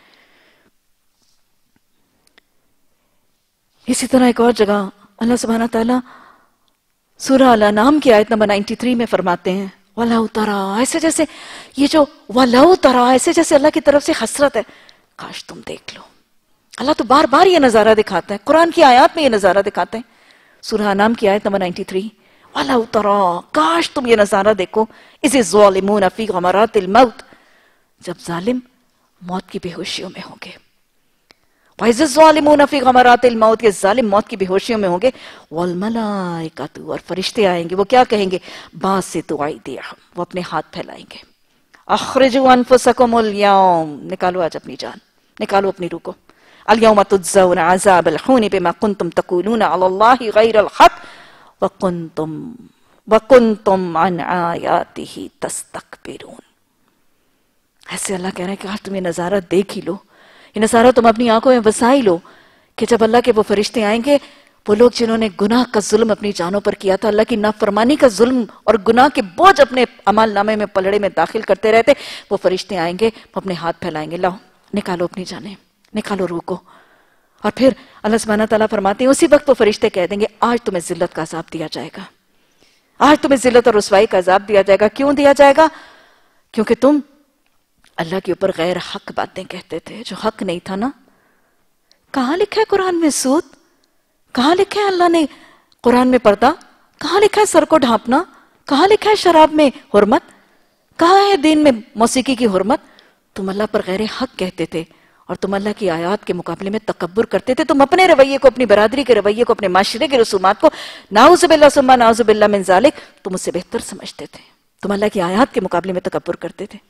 اسی طرح ایک اور جگہ اللہ سبحانہ تعالیٰ سورہ الانعام کی آیت نمبر 93 میں فرماتے ہیں وَلَوْ تَرَى، ایسے جیسے یہ جو وَلَوْ تَرَى ایسے جیسے اللہ کی طرف سے حسرت ہے، کاش تم دیکھ لو. اللہ تو بار بار یہ نظارہ دکھاتا ہے، قرآن کی آیات میں یہ نظارہ دکھاتے ہیں. سورہ الانعام کی آیت نمبر 93، وَلَوْ تَرَى، کاش تم یہ نظارہ دیکھو، اِذِ الظَّالِمُونَ فِي غَمَرَاتِ الْمَوْتِ، جب ظالم موت کی بے ہوشیوں میں ہوں گے. وَإِذِ الظَّالِمُونَ فِي غَمَرَاتِ الْمَوْتِ، یہ ظالم موت کی بے ہوشیوں میں ہوں گے. وَالْمَلَائِكَةُ، اور فرشتے آئیں گے، وہ کیا کہیں گے؟ بَاسِطُوا أَيْدِيَهُمْ، وہ اپنے ہاتھ پھیلائیں گے. أَخْرِجُوا أَنفُسَكُمُ الْيَوْمَ، نکالو آج اپنی جان، نکالو اپنی روح کو. الْيَوْمَ تُجْزَوْنَ عَذَابَ الْحُونِ بِمَا كُنْتُمْ تَقُولُونَ عَلَى اللَّهِ غَيْرَ الْحَقِّ وَكُنْتُمْ عَنْ آيَاتِهِ تَسْتَكْبِرُونَ. ایسے اللہ کہہ رہے ہیں کہ آج تم یہ نظارہ دیکھ ہی لو، یہ نظارہ تم اپنی آنکھوں میں بسا ہی لو کہ جب اللہ کے وہ فرشتے آئیں گے، وہ لوگ جنہوں نے گناہ کا ظلم اپنی جانوں پر کیا تھا، اللہ کی نافرمانی کا ظلم اور گناہ کے بوجھ اپنے عمال نامے میں پلڑے میں داخل کرتے رہتے، وہ فرشتے آئیں گے، وہ اپنے ہاتھ پھیلائیں گے، لاؤ نکالو اپنی جانیں، نکالو روح کو. اور پھر اللہ سبحانہ تعالیٰ فرماتے ہیں اسی وقت وہ فرشتے کہہ دیں گے آج تمہیں ذلت کا عذاب دیا جائے گا، آج تمہیں ذلت اور رسوائی کا عذاب دیا جائے گا. کیوں دیا جائے گا؟ کیونکہ تم اللہ کے اوپر غیر حق باتیں کہتے تھے، جو حق نہیں تھا نا. کہاں لکھا ہے قرآن میں سود؟ کہاں لکھا ہے اللہ نے قرآن میں پردہ؟ کہاں لکھا ہے سر کو ڈھانپنا؟ کہاں لکھا ہے شراب میں حرمت؟ کہاں ہے دین میں موسیقی کی حرمت؟ تم اللہ پر غیر حق کہتے تھے اور تم اللہ کی آیات کے مقابلے میں تکبر کرتے تھے. تم اپنے رویے کو، اپنی برادری کے رویے کو، اپنے معاشرے کے رسومات کو نعوذ باللہ ثم نعوذ باللہ من ذالک تم اس سے بہتر سمجھتے تھے. تم اللہ کی آیات کے مقابلے میں تکبر کرتے تھے.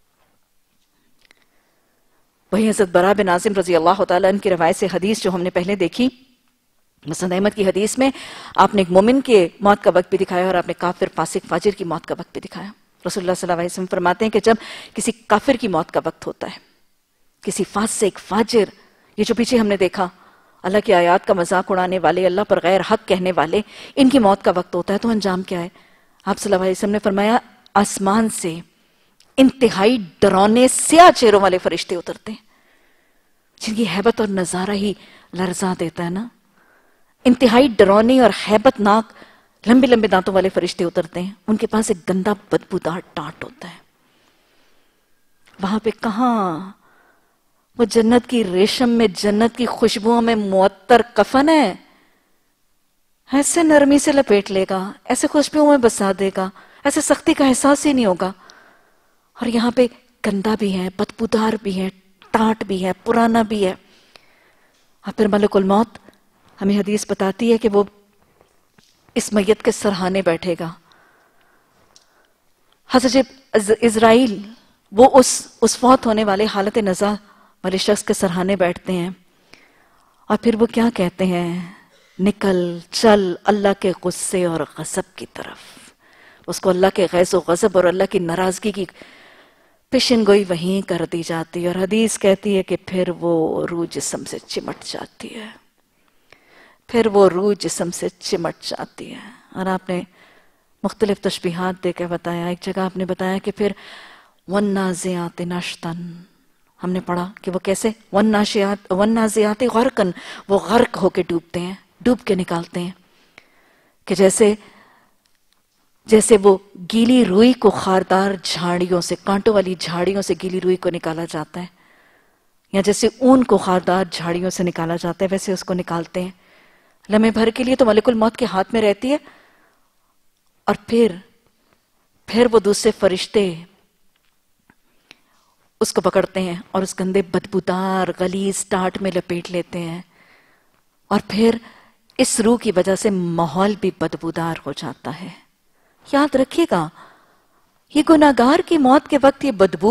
وہی حضرت براء بن عازم رضی اللہ تعالیٰ عنہ کی روایت سے حدیث جو ہم نے پہلے دیکھی، مسند احمد کی حدیث میں آپ نے ایک مومن کے موت کا وقت بھی دکھایا اور آپ نے کافر فاسق فاجر کی موت کا وقت بھی دکھایا. رسول اللہ صلی اللہ علیہ وسلم فرماتے ہیں کہ جب کسی کافر کی موت کا وقت ہوتا ہے، کسی فاسق فاجر، یہ جو پیچھے ہم نے دیکھا اللہ کی آیات کا مذاق اڑانے والے، اللہ پر غیر حق کہنے والے، ان کی موت کا وقت ہوتا ہے تو انجام کیا ہے؟ آپ صلی اللہ علیہ وسلم نے فرمایا آسمان سے انتہائی ڈرانے سیاہ چہروں والے فرشتے اترتے ہیں جن کی ہیبت اور نظارہ ہی لرزا دیتا ہے نا. انتہائی ڈرانے اور ہیبت ناک لمبے لمبے دانتوں والے فرشتے اترتے ہیں. ان کے پاس ایک گندا بدبودار ٹانٹ ہوتا ہے. وہاں پہ کہاں وہ جنت کی ریشم میں، جنت کی خوشبوؤں میں معطر کفن ہے، ایسے نرمی سے لپیٹ لے گا، ایسے خوشبوؤں میں بسا دے گا، ایسے سختی کا احساس ہی نہیں ہوگا. اور یہاں پہ گندا بھی ہے، بدبودار بھی ہے، ٹانٹ بھی ہے، پرانا بھی ہے. اور پھر ملک الموت ہمیں حدیث بتاتی ہے کہ وہ اس میت کے سرہانے بیٹھے گا. حضرت اسرائیل وہ اس فوت ہونے والے حالت نزا والے شخص کے سرہانے بیٹھتے ہیں اور پھر وہ کیا کہتے ہیں؟ نکل چل اللہ کے غصے اور غضب کی طرف. اس کو اللہ کے غیظ و غضب اور اللہ کی ناراضگی کی پیشن گوئی وہیں کر دی جاتی ہے. اور حدیث کہتی ہے کہ پھر وہ روح جسم سے چمٹ جاتی ہے، پھر وہ روح جسم سے چمٹ جاتی ہے. اور آپ نے مختلف تشبیہات دے کے بتایا. ایک جگہ آپ نے بتایا کہ پھر وَالنَّازِعَاتِ نَشْطًا ہم نے پڑھا کہ وہ کیسے والنازعات غرقاً، وہ غرق ہو کے ڈوبتے ہیں، ڈوب کے نکالتے ہیں، کہ جیسے وہ گیلی روئی کو خاردار جھاڑیوں سے، کانٹوں والی جھاڑیوں سے گیلی روئی کو نکالا جاتا ہے، یا جیسے اون کو خاردار جھاڑیوں سے نکالا جاتا ہے، ویسے اس کو نکالتے ہیں لمحے بھر کے لیے، تو ملک الموت کے ہاتھ میں رہتی ہے، اور پھر وہ دوسرے فرشتے اس کو پکڑتے ہیں اور اس گندے بدبودار غلیظ ٹاٹ میں لپیٹ لیتے ہیں، اور پھر اس روح کی وجہ سے ماحول بھی بدبودار ہو جاتا ہے۔ یاد رکھیے گا، یہ گناہگار کی موت کے وقت یہ بدبو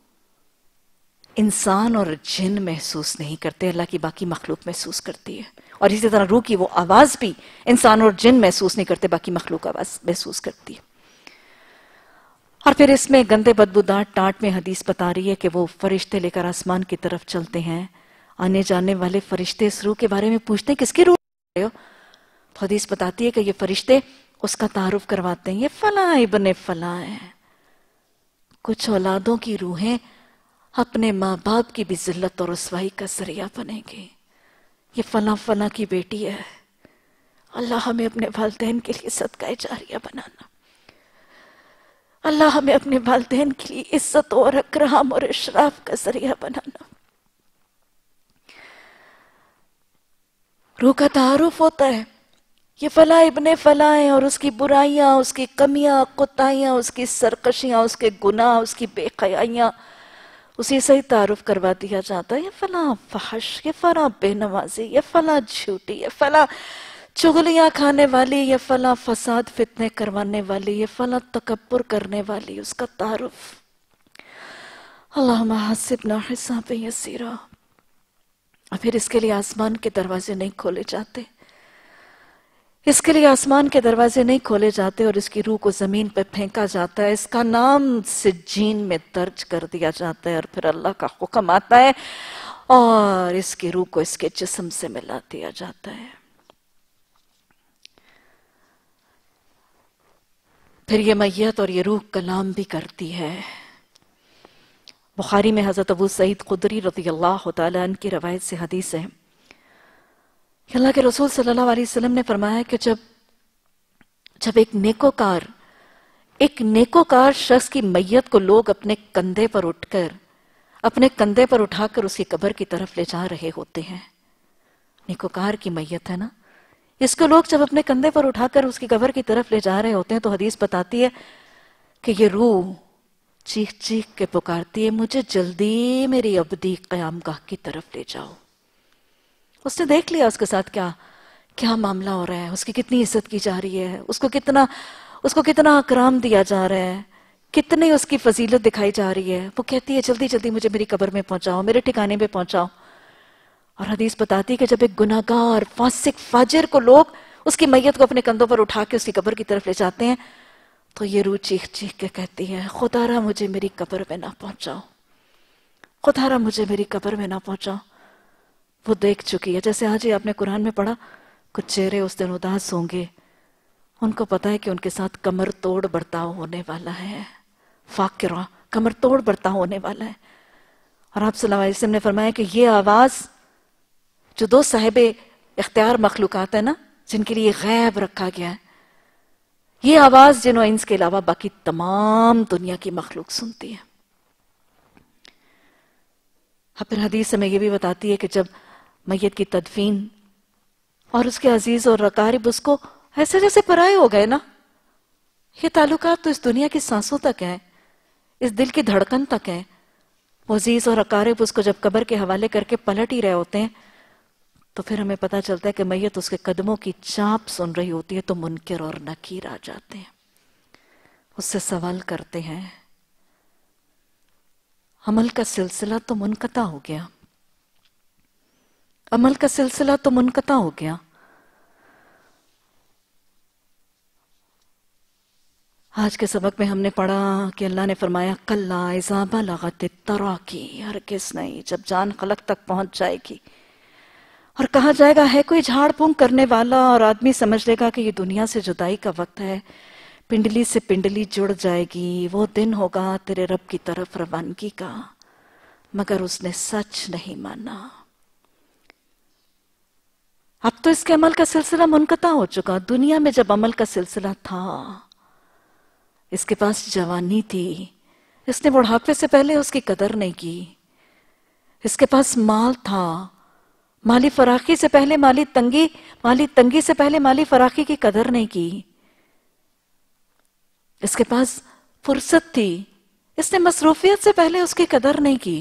انسان اور جن محسوس نہیں کرتے، اللہ کی باقی مخلوق محسوس کرتی ہے، اور اسی طرح روح کی وہ آواز بھی انسان اور جن محسوس نہیں کرتے، باقی مخلوق آواز محسوس کرتی ہے۔ اور پھر اس میں گندے بدبودار ٹاٹ میں حدیث بتا رہی ہے کہ وہ فرشتے لے کر آسمان کی طرف چلتے ہیں، آنے جانے والے فرشتے اس روح کے بارے میں پوچھتے ہیں کس کی روح ہے؟ تو حدیث بتاتی ہے کہ یہ فرشتے اس کا تعارف کرواتے ہیں، یہ فلاں ابن فلاں ہے۔ کچھ اولادوں کی روحیں اپنے ماں باپ کی بھی ذلت اور رسوائی کا ذریعہ بنیں گے، یہ فلاں فلاں کی بیٹی ہے، اللہ ہمیں اپنے والدین کے لیے صدقہ جاریہ بنانا، اللہ ہمیں اپنے والدین کے لیے عزت اور اکرام اور اشراف کا ذریعہ بنانا۔ روح کا تعارف ہوتا ہے، یہ فلاں ابن فلاں ہے، اور اس کی برائیاں، اس کی کمیاں، کوتاہیاں، اس کی سرکشیاں، اس کے گناہ، اس کی بے حیائیاں، اسے صحیح تعارف کروا دیا جاتا ہے، یہ فلاں فحش، یہ فلاں بے نمازی، یہ فلاں جھوٹی، یہ فلاں چغلیاں کھانے والی، یہ فلاں فساد فتنے کروانے والی، یہ فلاں تکبر کرنے والی، اس کا تعارف۔ اللہم حسبنا حسابا یسیرا۔ اور پھر اس کے لیے آسمان کے دروازے نہیں کھولے جاتے، اس کے لیے آسمان کے دروازے نہیں کھولے جاتے، اور اس کی روح کو زمین پہ پھینکا جاتا ہے، اس کا نام سجین میں درج کر دیا جاتا ہے، اور پھر اللہ کا حکم آتا ہے اور اس کی روح کو اس کے جسم سے ملا دیا جاتا ہے۔ پھر یہ میت اور یہ روح کلام بھی کرتی ہے۔ بخاری میں حضرت ابو سعید خدری رضی اللہ تعالیٰ عنہ کی روایت سے حدیث ہے کہ اللہ کے رسول صلی اللہ علیہ وسلم نے فرمایا کہ جب ایک نیکوکار شخص کی میت کو لوگ اپنے کندھے پر اٹھا کر اس کی قبر کی طرف لے جا رہے ہوتے ہیں، نیکوکار کی میت ہے نا، اس کو لوگ جب اپنے کندھے پر اٹھا کر اس کی قبر کی طرف لے جا رہے ہوتے ہیں تو حدیث بتاتی ہے کہ یہ روح چیخ چیخ کے پکارتی ہے، مجھے جلدی میری ابدی قیام گاہ کی طرف لے جاؤ۔ اس نے دیکھ لیا اس کے ساتھ کیا معاملہ ہو رہا ہے، اس کی کتنی عزت کی جا رہی ہے، اس کو کتنا اکرام دیا جا رہا ہے، کتنی اس کی فضیلت دکھائی جا رہی ہے۔ وہ کہتی ہے جلدی جلدی مجھے میری قبر میں پہنچاؤ، میرے ٹھکانے پہ پہنچاؤ۔ اور حدیث بتاتی ہے کہ جب ایک گناہگار فاسق فاجر کو لوگ اس کی میت کو اپنے کندھوں پر اٹھا کے اس کی قبر کی طرف لے جاتے ہیں تو یہ روح چیخ چیخ کے کہتی ہے، خدا را مجھے میری قبر میں نہ پہنچاؤ، خدا را مجھے میری قبر میں نہ پہنچاؤ۔ وہ دیکھ چکی ہے، جیسے آج ہی آپ نے قرآن میں پڑھا، کچھ چہرے اس دن اداس ہوں گے، ان کو پتا ہے کہ ان کے ساتھ کمر توڑ برتاؤ ہونے والا ہے، فاقرہ، کمر توڑ برتاؤ ہونے والا ہے۔ اور آپ صلی اللہ علیہ وسلم نے فرمایا کہ یہ آواز جو دو صاحب اختیار مخلوقات ہیں نا، جن کے لیے غیب رکھا گیا ہے، یہ آواز جن و انس کے علاوہ باقی تمام دنیا کی مخلوق سنتی ہے۔ پھر حدیث ہمیں یہ بھی بتاتی ہے کہ جب میت کی تدفین اور اس کے عزیز اور اقارب اس کو ایسے جیسے پرائے ہو گئے نا، یہ تعلقات تو اس دنیا کی سانسوں تک ہیں، اس دل کی دھڑکن تک ہیں، وہ عزیز اور اقارب اس کو جب قبر کے حوالے کر کے پلٹ ہی رہے ہوتے ہیں تو پھر ہمیں پتہ چلتا ہے کہ میت اس کے قدموں کی چاپ سن رہی ہوتی ہے تو منکر اور نکیر آ جاتے ہیں، اس سے سوال کرتے ہیں، عمل کا سلسلہ تو منقطع ہو گیا، عمل کا سلسلہ تو منقطع ہو گیا۔ آج کے سبق میں ہم نے پڑھا کہ اللہ نے فرمایا کلا اذا بلغت التراقی، ہرگز نہیں، جب جان خلق تک پہنچ جائے گی اور کہا جائے گا ہے کوئی جھاڑ پھونک کرنے والا، اور آدمی سمجھ لے گا کہ یہ دنیا سے جدائی کا وقت ہے، پنڈلی سے پنڈلی جڑ جائے گی، وہ دن ہوگا تیرے رب کی طرف روانگی کا، मगर उसने सच नहीं माना। अब तो इसके अमल का सिलसिला मुनक़ता हो चुका। दुनिया में जब अमल का सिलसिला था, इसके पास जवानी थी, इसने बुढ़ापे से पहले उसकी कदर नहीं की। इसके पास माल था, माली फराखी से पहले माली तंगी से पहले माली फराखी की कदर नहीं की। इसके पास फुर्सत थी, इसने मसरूफियत से पहले उसकी कदर नहीं की।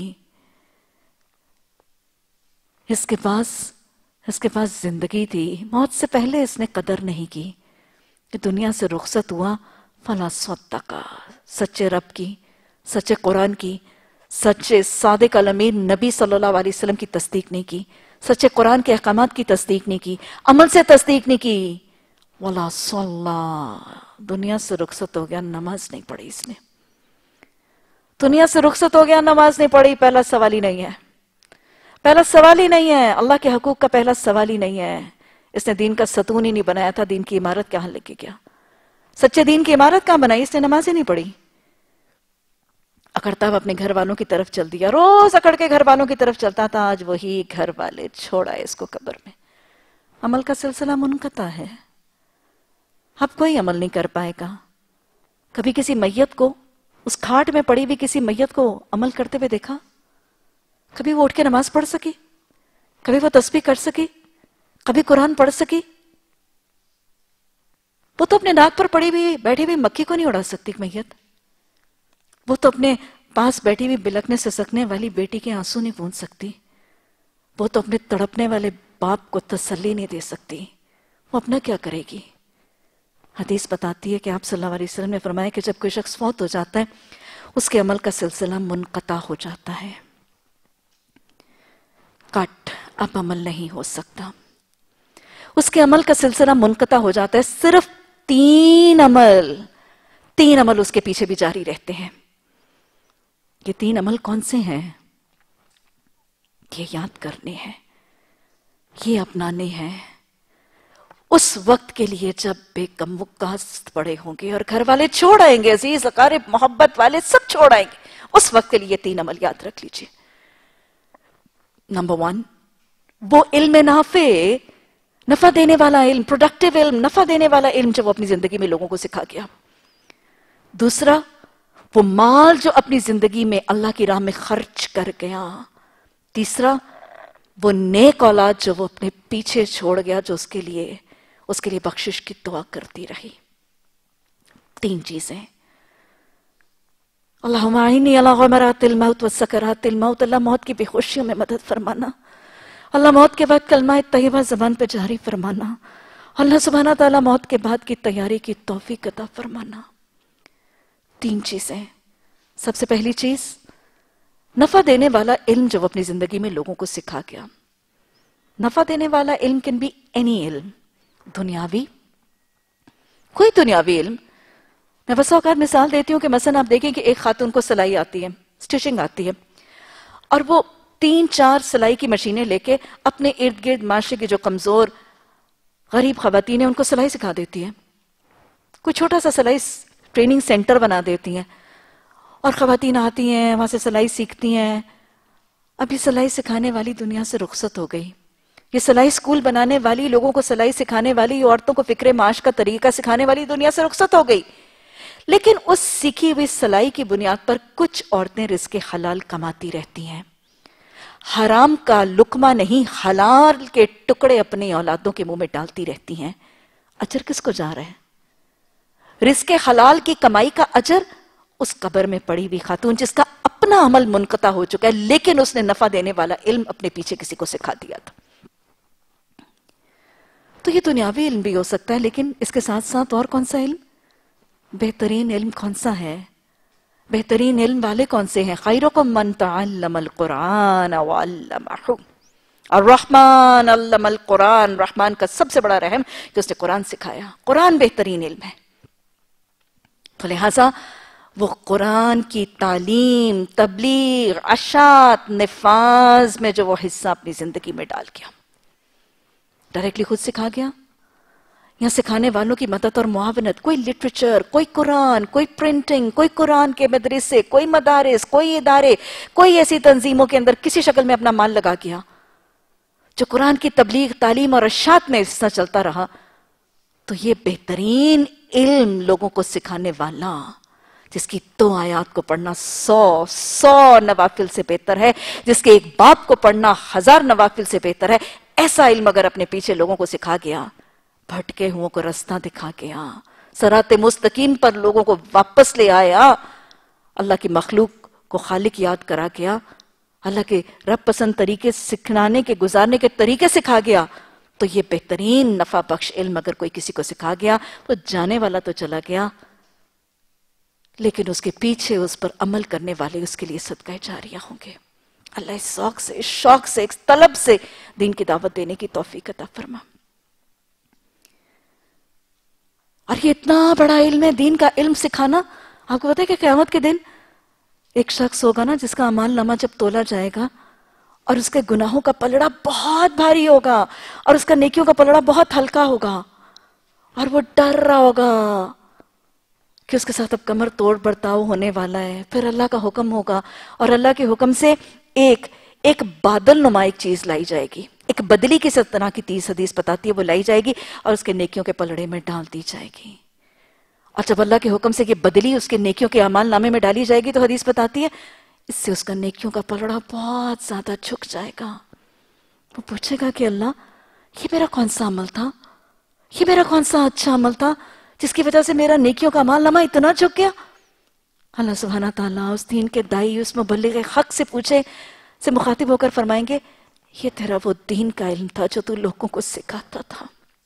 इसके पास जिंदगी थी, मौत से पहले इसने कदर नहीं की। कि दुनिया से रुखसत हुआ, फला सद्दका, सच्चे रब की, सच्चे कुरान की, सच्चे सादिक अल-अमीन नबी सल्लल्लाहु अलैहि वसल्लम की तस्दीक नहीं की, सच्चे कुरान के अहकामात की तस्दीक नहीं की, अमल से तस्दीक नहीं की। वला सल्ला, दुनिया से रुखसत हो गया, नमाज नहीं पढ़ी इसने। दुनिया से रुखसत हो गया, नमाज नहीं पढ़ी। पहला सवाल ही नहीं है, पहला सवाल ही नहीं है, अल्लाह के हकूक का पहला सवाल ही नहीं है। इसने दीन का सतून ही नहीं बनाया था, दीन की इमारत कहाँ लेके गया? सच्चे दीन की इमारत कहाँ बनाई? इसने नमाज ही नहीं पढ़ी। अकड़ता हुआ अपने घर वालों की तरफ चल दिया, रोज अकड़ के घर वालों की तरफ चलता था। आज वही घर वाले छोड़ा है इसको कब्र में। अमल का सिलसिला मुनक़ता है, अब कोई अमल नहीं कर पाएगा। कभी किसी मैयत को, उस खाट में पड़ी हुई किसी मैयत को अमल करते हुए देखा? कभी वो उठ के नमाज पढ़ सकी? कभी वो तस्बीह कर सकी? कभी कुरान पढ़ सकी? वो तो अपने नाक पर पड़ी हुई बैठी हुई मक्खी को नहीं उड़ा सकती मैयत। वो तो अपने पास बैठी हुई बिलखने सिसकने वाली बेटी के आंसू नहीं पूंछ सकती। वो तो अपने तड़पने वाले बाप को तसल्ली नहीं दे सकती। वो अपना क्या करेगी? हदीस बताती है कि आप सल्लल्लाहु अलैहि वसल्लम ने फरमाया कि जब कोई शख्स फौत हो जाता है, उसके अमल का सिलसिला मुनक़ता हो जाता है। कट, अब अमल नहीं हो सकता। उसके अमल का सिलसिला मुनक़ता हो जाता है। सिर्फ तीन अमल उसके पीछे भी जारी रहते हैं। ये तीन अमल कौन से हैं? ये याद करने हैं, ये अपनाने हैं। उस वक्त के लिए जब बेकमुकास्त पड़े होंगे और घर वाले छोड़ आएंगे, अजीज अकारिब मोहब्बत वाले सब छोड़ आएंगे, उस वक्त के लिए तीन अमल याद रख लीजिए। नंबर 1, वो इल्म नाफे, नफा देने वाला इल्म, प्रोडक्टिव इल्म, नफा देने वाला इल्म जो वो अपनी जिंदगी में लोगों को सिखा गया। दूसरा, वो माल जो अपनी जिंदगी में अल्लाह की राह में खर्च कर गया। तीसरा, वो नेक औलाद जो वो अपने पीछे छोड़ गया, जो उसके लिए बख्शिश की दुआ करती रही। तीन चीजें। अल्लाहुम्मा अइन्नी अला ग़मरातिल मौत व सकरातिल मौत, अल्लाह मौत की बेहोशियों में मदद फरमाना। अल्लाह मौत के बाद कलमा तय्यबा ज़बान पे जारी फरमाना। अल्लाह सुब्हाना तआला मौत के बाद की तैयारी की तौफीक अता फरमाना। तीन चीजें। सबसे पहली चीज, नफा देने वाला इल्म जो अपनी जिंदगी में लोगों को सिखा गया। नफा देने वाला इल्म कैन बी एनी इल्म, दुनियावी, कोई दुनियावी इल्म। मैं बस औकात मिसाल देती हूँ कि मसलन आप देखें कि एक खातून को सिलाई आती है, स्टिचिंग आती है, और वो 3-4 सिलाई की मशीनें लेके अपने इर्द गिर्द माशरे की जो कमजोर गरीब खवातीन है उनको सिलाई सिखा देती है। कोई छोटा सा सिलाई ट्रेनिंग सेंटर बना देती हैं और खवातीन आती हैं, वहां से सिलाई सीखती हैं। अब ये सिलाई सिखाने वाली दुनिया से रुखसत हो गई। ये सिलाई स्कूल बनाने वाली, लोगों को सिलाई सिखाने वाली, औरतों को फिक्रे माश का तरीका सिखाने वाली दुनिया से रुखसत हो गई। लेकिन उस सीखी हुई सिलाई की बुनियाद पर कुछ औरतें रिज़्क़ हलाल कमाती रहती हैं। हराम का लुकमा नहीं, हलाल के टुकड़े अपनी औलादों के मुंह में डालती रहती हैं। अजर किसको जा रहा है? रिज़्क़ हलाल की कमाई का अजर उस कब्र में पड़ी हुई खातून जिसका अपना अमल मुनक़ता हो चुका है, लेकिन उसने नफा देने वाला इल्म अपने पीछे किसी को सिखा दिया था। तो ये दुनियावी इल्म भी हो सकता है, लेकिन इसके साथ साथ और कौन सा इल्म? बेहतरीन इल्म कौन सा है? बेहतरीन इल्म वाले कौन से हैं? खैरुकुम मन तअल्लमल कुरान व अल्लमहु। अर्रहमान अल्लमल कुरान, रहमान का सबसे बड़ा रहम कि उसने कुरान सिखाया। कुरान बेहतरीन इल्म है। तो लिहाजा वो कुरान की तालीम, तबलीग, अशात, निफाज में जो वो हिस्सा अपनी जिंदगी में डाल गया, डायरेक्टली खुद सिखा गया یہاں سکھانے والوں کی مدد اور معاونت، کوئی لٹریچر، کوئی قرآن، کوئی پرنٹنگ، کوئی قرآن کے مدرسے، کوئی مدارس، کوئی ادارے، کوئی ایسی تنظیموں کے اندر کسی شکل میں اپنا مال لگا گیا جو قرآن کی تبلیغ، تعلیم اور ارشاد میں اس طرح چلتا رہا، تو یہ بہترین علم لوگوں کو سکھانے والا جس کی 2 آیات کو پڑھنا 100 نوافل سے بہتر ہے، جس کے ایک باب کو پڑھنا 1000 نوافل سے بہتر ہے، ایسا علم اگر اپنے پیچھے لوگوں کو سکھا گیا، بھٹکے ہوں کو رستہ دکھا گیا، صراط مستقیم پر لوگوں کو واپس لے آیا، اللہ کی مخلوق کو خالق یاد کرا گیا، اللہ کے رب پسند طریقے سکھانے کے، گزارنے کے طریقے سکھا گیا، تو یہ بہترین نفع بخش علم اگر کوئی کسی کو سکھا گیا تو جانے والا تو چلا گیا، لیکن اس کے پیچھے اس پر عمل کرنے والے اس کے لیے صدقہ جاریہ ہوں گے۔ اللہ اس ذوق سے، اس شوق سے، اس طلب سے دین کی دعوت دینے کی توفیق عطا فرما۔ اور یہ اتنا بڑا علم ہے، دین کا علم سکھانا۔ آپ کو پتا ہے کہ قیامت کے دن ایک شخص ہوگا نا جس کا اعمال نامہ جب تولا جائے گا اور اس کے گناہوں کا پلڑا بہت بھاری ہوگا اور اس کا نیکیوں کا پلڑا بہت ہلکا ہوگا، اور وہ ڈر رہا ہوگا کہ اس کے ساتھ اب کمر توڑ برتاؤ ہونے والا ہے۔ پھر اللہ کا حکم ہوگا اور اللہ کے حکم سے ایک بادل نما ایک چیز لائی جائے گی، ایک بدلی کی طرح کی 30 حدیث بتاتی ہے، وہ لائی جائے گی اور اس کے نیکیوں کے پلڑے میں ڈال دی جائے گی۔ اور جب اللہ کے حکم سے یہ بدلی اس کے نیکیوں کے اعمال نامے میں ڈالی جائے گی تو حدیث بتاتی ہے اس سے اس کا نیکیوں کا پلڑا بہت زیادہ جھک جائے گا۔ وہ پوچھے گا کہ اللہ، یہ میرا کون سا عمل تھا، یہ میرا کون سا اچھا عمل تھا جس کی وجہ سے میرا نیکیوں کا اعمال نامہ اتنا جھک گیا؟ اللہ سبحانہ تعالیٰ اس دین کے دائی، اس مبلغ حق سے پوچھے، سے مخاطب ہو کر فرمائیں گے یہ تیرا وہ دین کا علم تھا جو تو لوگوں کو سکھاتا تھا،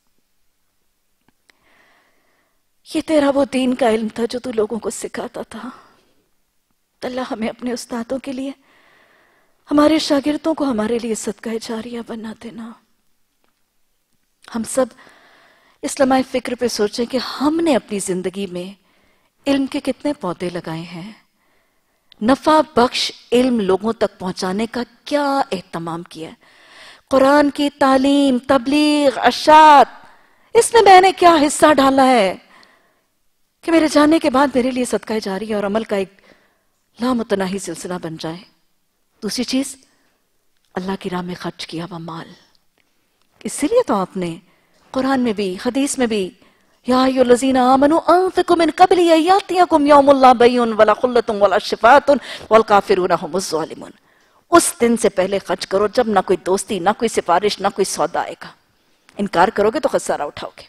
یہ تیرا وہ دین کا علم تھا جو تو لوگوں کو سکھاتا تھا۔ اللہ ہمیں اپنے استادوں کے لیے، ہمارے شاگردوں کو ہمارے لیے صدقہ جاریہ بنا دینا۔ ہم سب اس لمحہ فکر پہ سوچیں کہ ہم نے اپنی زندگی میں علم کے کتنے پودے لگائے ہیں، نفع بخش علم لوگوں تک پہنچانے کا کیا اہتمام کیا ہے، قرآن کی تعلیم، تبلیغ، ارشاد، اس میں نے کیا حصہ ڈالا ہے کہ میرے جانے کے بعد میرے لیے صدقہ جاریہ اور عمل کا ایک لامتناہی سلسلہ بن جائے۔ دوسری چیز، اللہ کی راہ میں خرچ کیا ہوا مال۔ اسی لیے تو آپ نے قرآن میں بھی، حدیث میں بھی، یا ایھا الذین آمنوا انفقوا من قبل ان یاتیکم یوم لا بیع ولا خلۃ ولا شفاعۃ والکافرون هم الظالمون، اس دن سے پہلے خرچ کرو جب نہ کوئی دوستی، نہ کوئی سفارش، نہ کوئی سودا آئے گا۔ انکار کرو گے تو خسارہ اٹھاؤ گے۔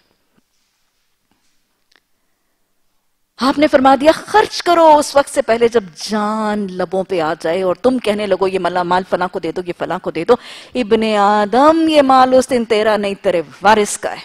آپ نے فرما دیا خرچ کرو اس وقت سے پہلے جب جان لبوں پہ آ جائے اور تم کہنے لگو یہ مال فلاں کو دے دو، یہ فلاں کو دے دو۔ ابن آدم، یہ مال اس دن تیرا نہیں تیرے وارث کا ہے۔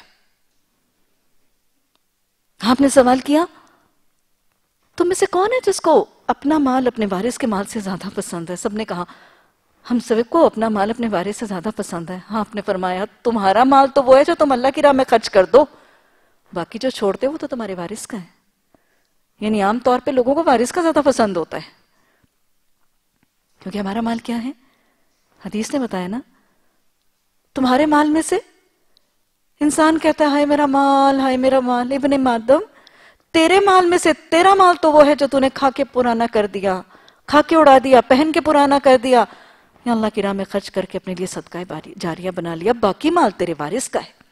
آپ نے سوال کیا تم میں سے کون ہے جس کو اپنا مال اپنے وارث کے مال سے زیادہ پسند ہے؟ سب نے کہا ہم سب کو اپنا مال اپنے وارث سے زیادہ پسند ہے۔ ہاں، آپ نے فرمایا تمہارا مال تو وہ ہے جو تم اللہ کی راہ میں خرچ کر دو، باقی جو چھوڑتے وہ تو تمہارے وارث کا ہے۔ یعنی عام طور پہ لوگوں کو وارث کا زیادہ پسند ہوتا ہے، کیونکہ ہمارا مال کیا ہے؟ حدیث نے بتایا نا، تمہارے مال میں سے انسان کہتا ہے ہائے میرا مال، ہائے میرا مال۔ ابن آدم، تیرے مال میں سے تیرا مال تو وہ ہے جو تو نے کھا کے پرانا کر دیا، کھا کے اڑا دیا، پہن کے پرانا کر دیا، یا اللہ کی راہ میں خرچ کر کے اپنے لیے صدقہ جاریہ بنا لیا، باقی مال تیرے وارث کا ہے۔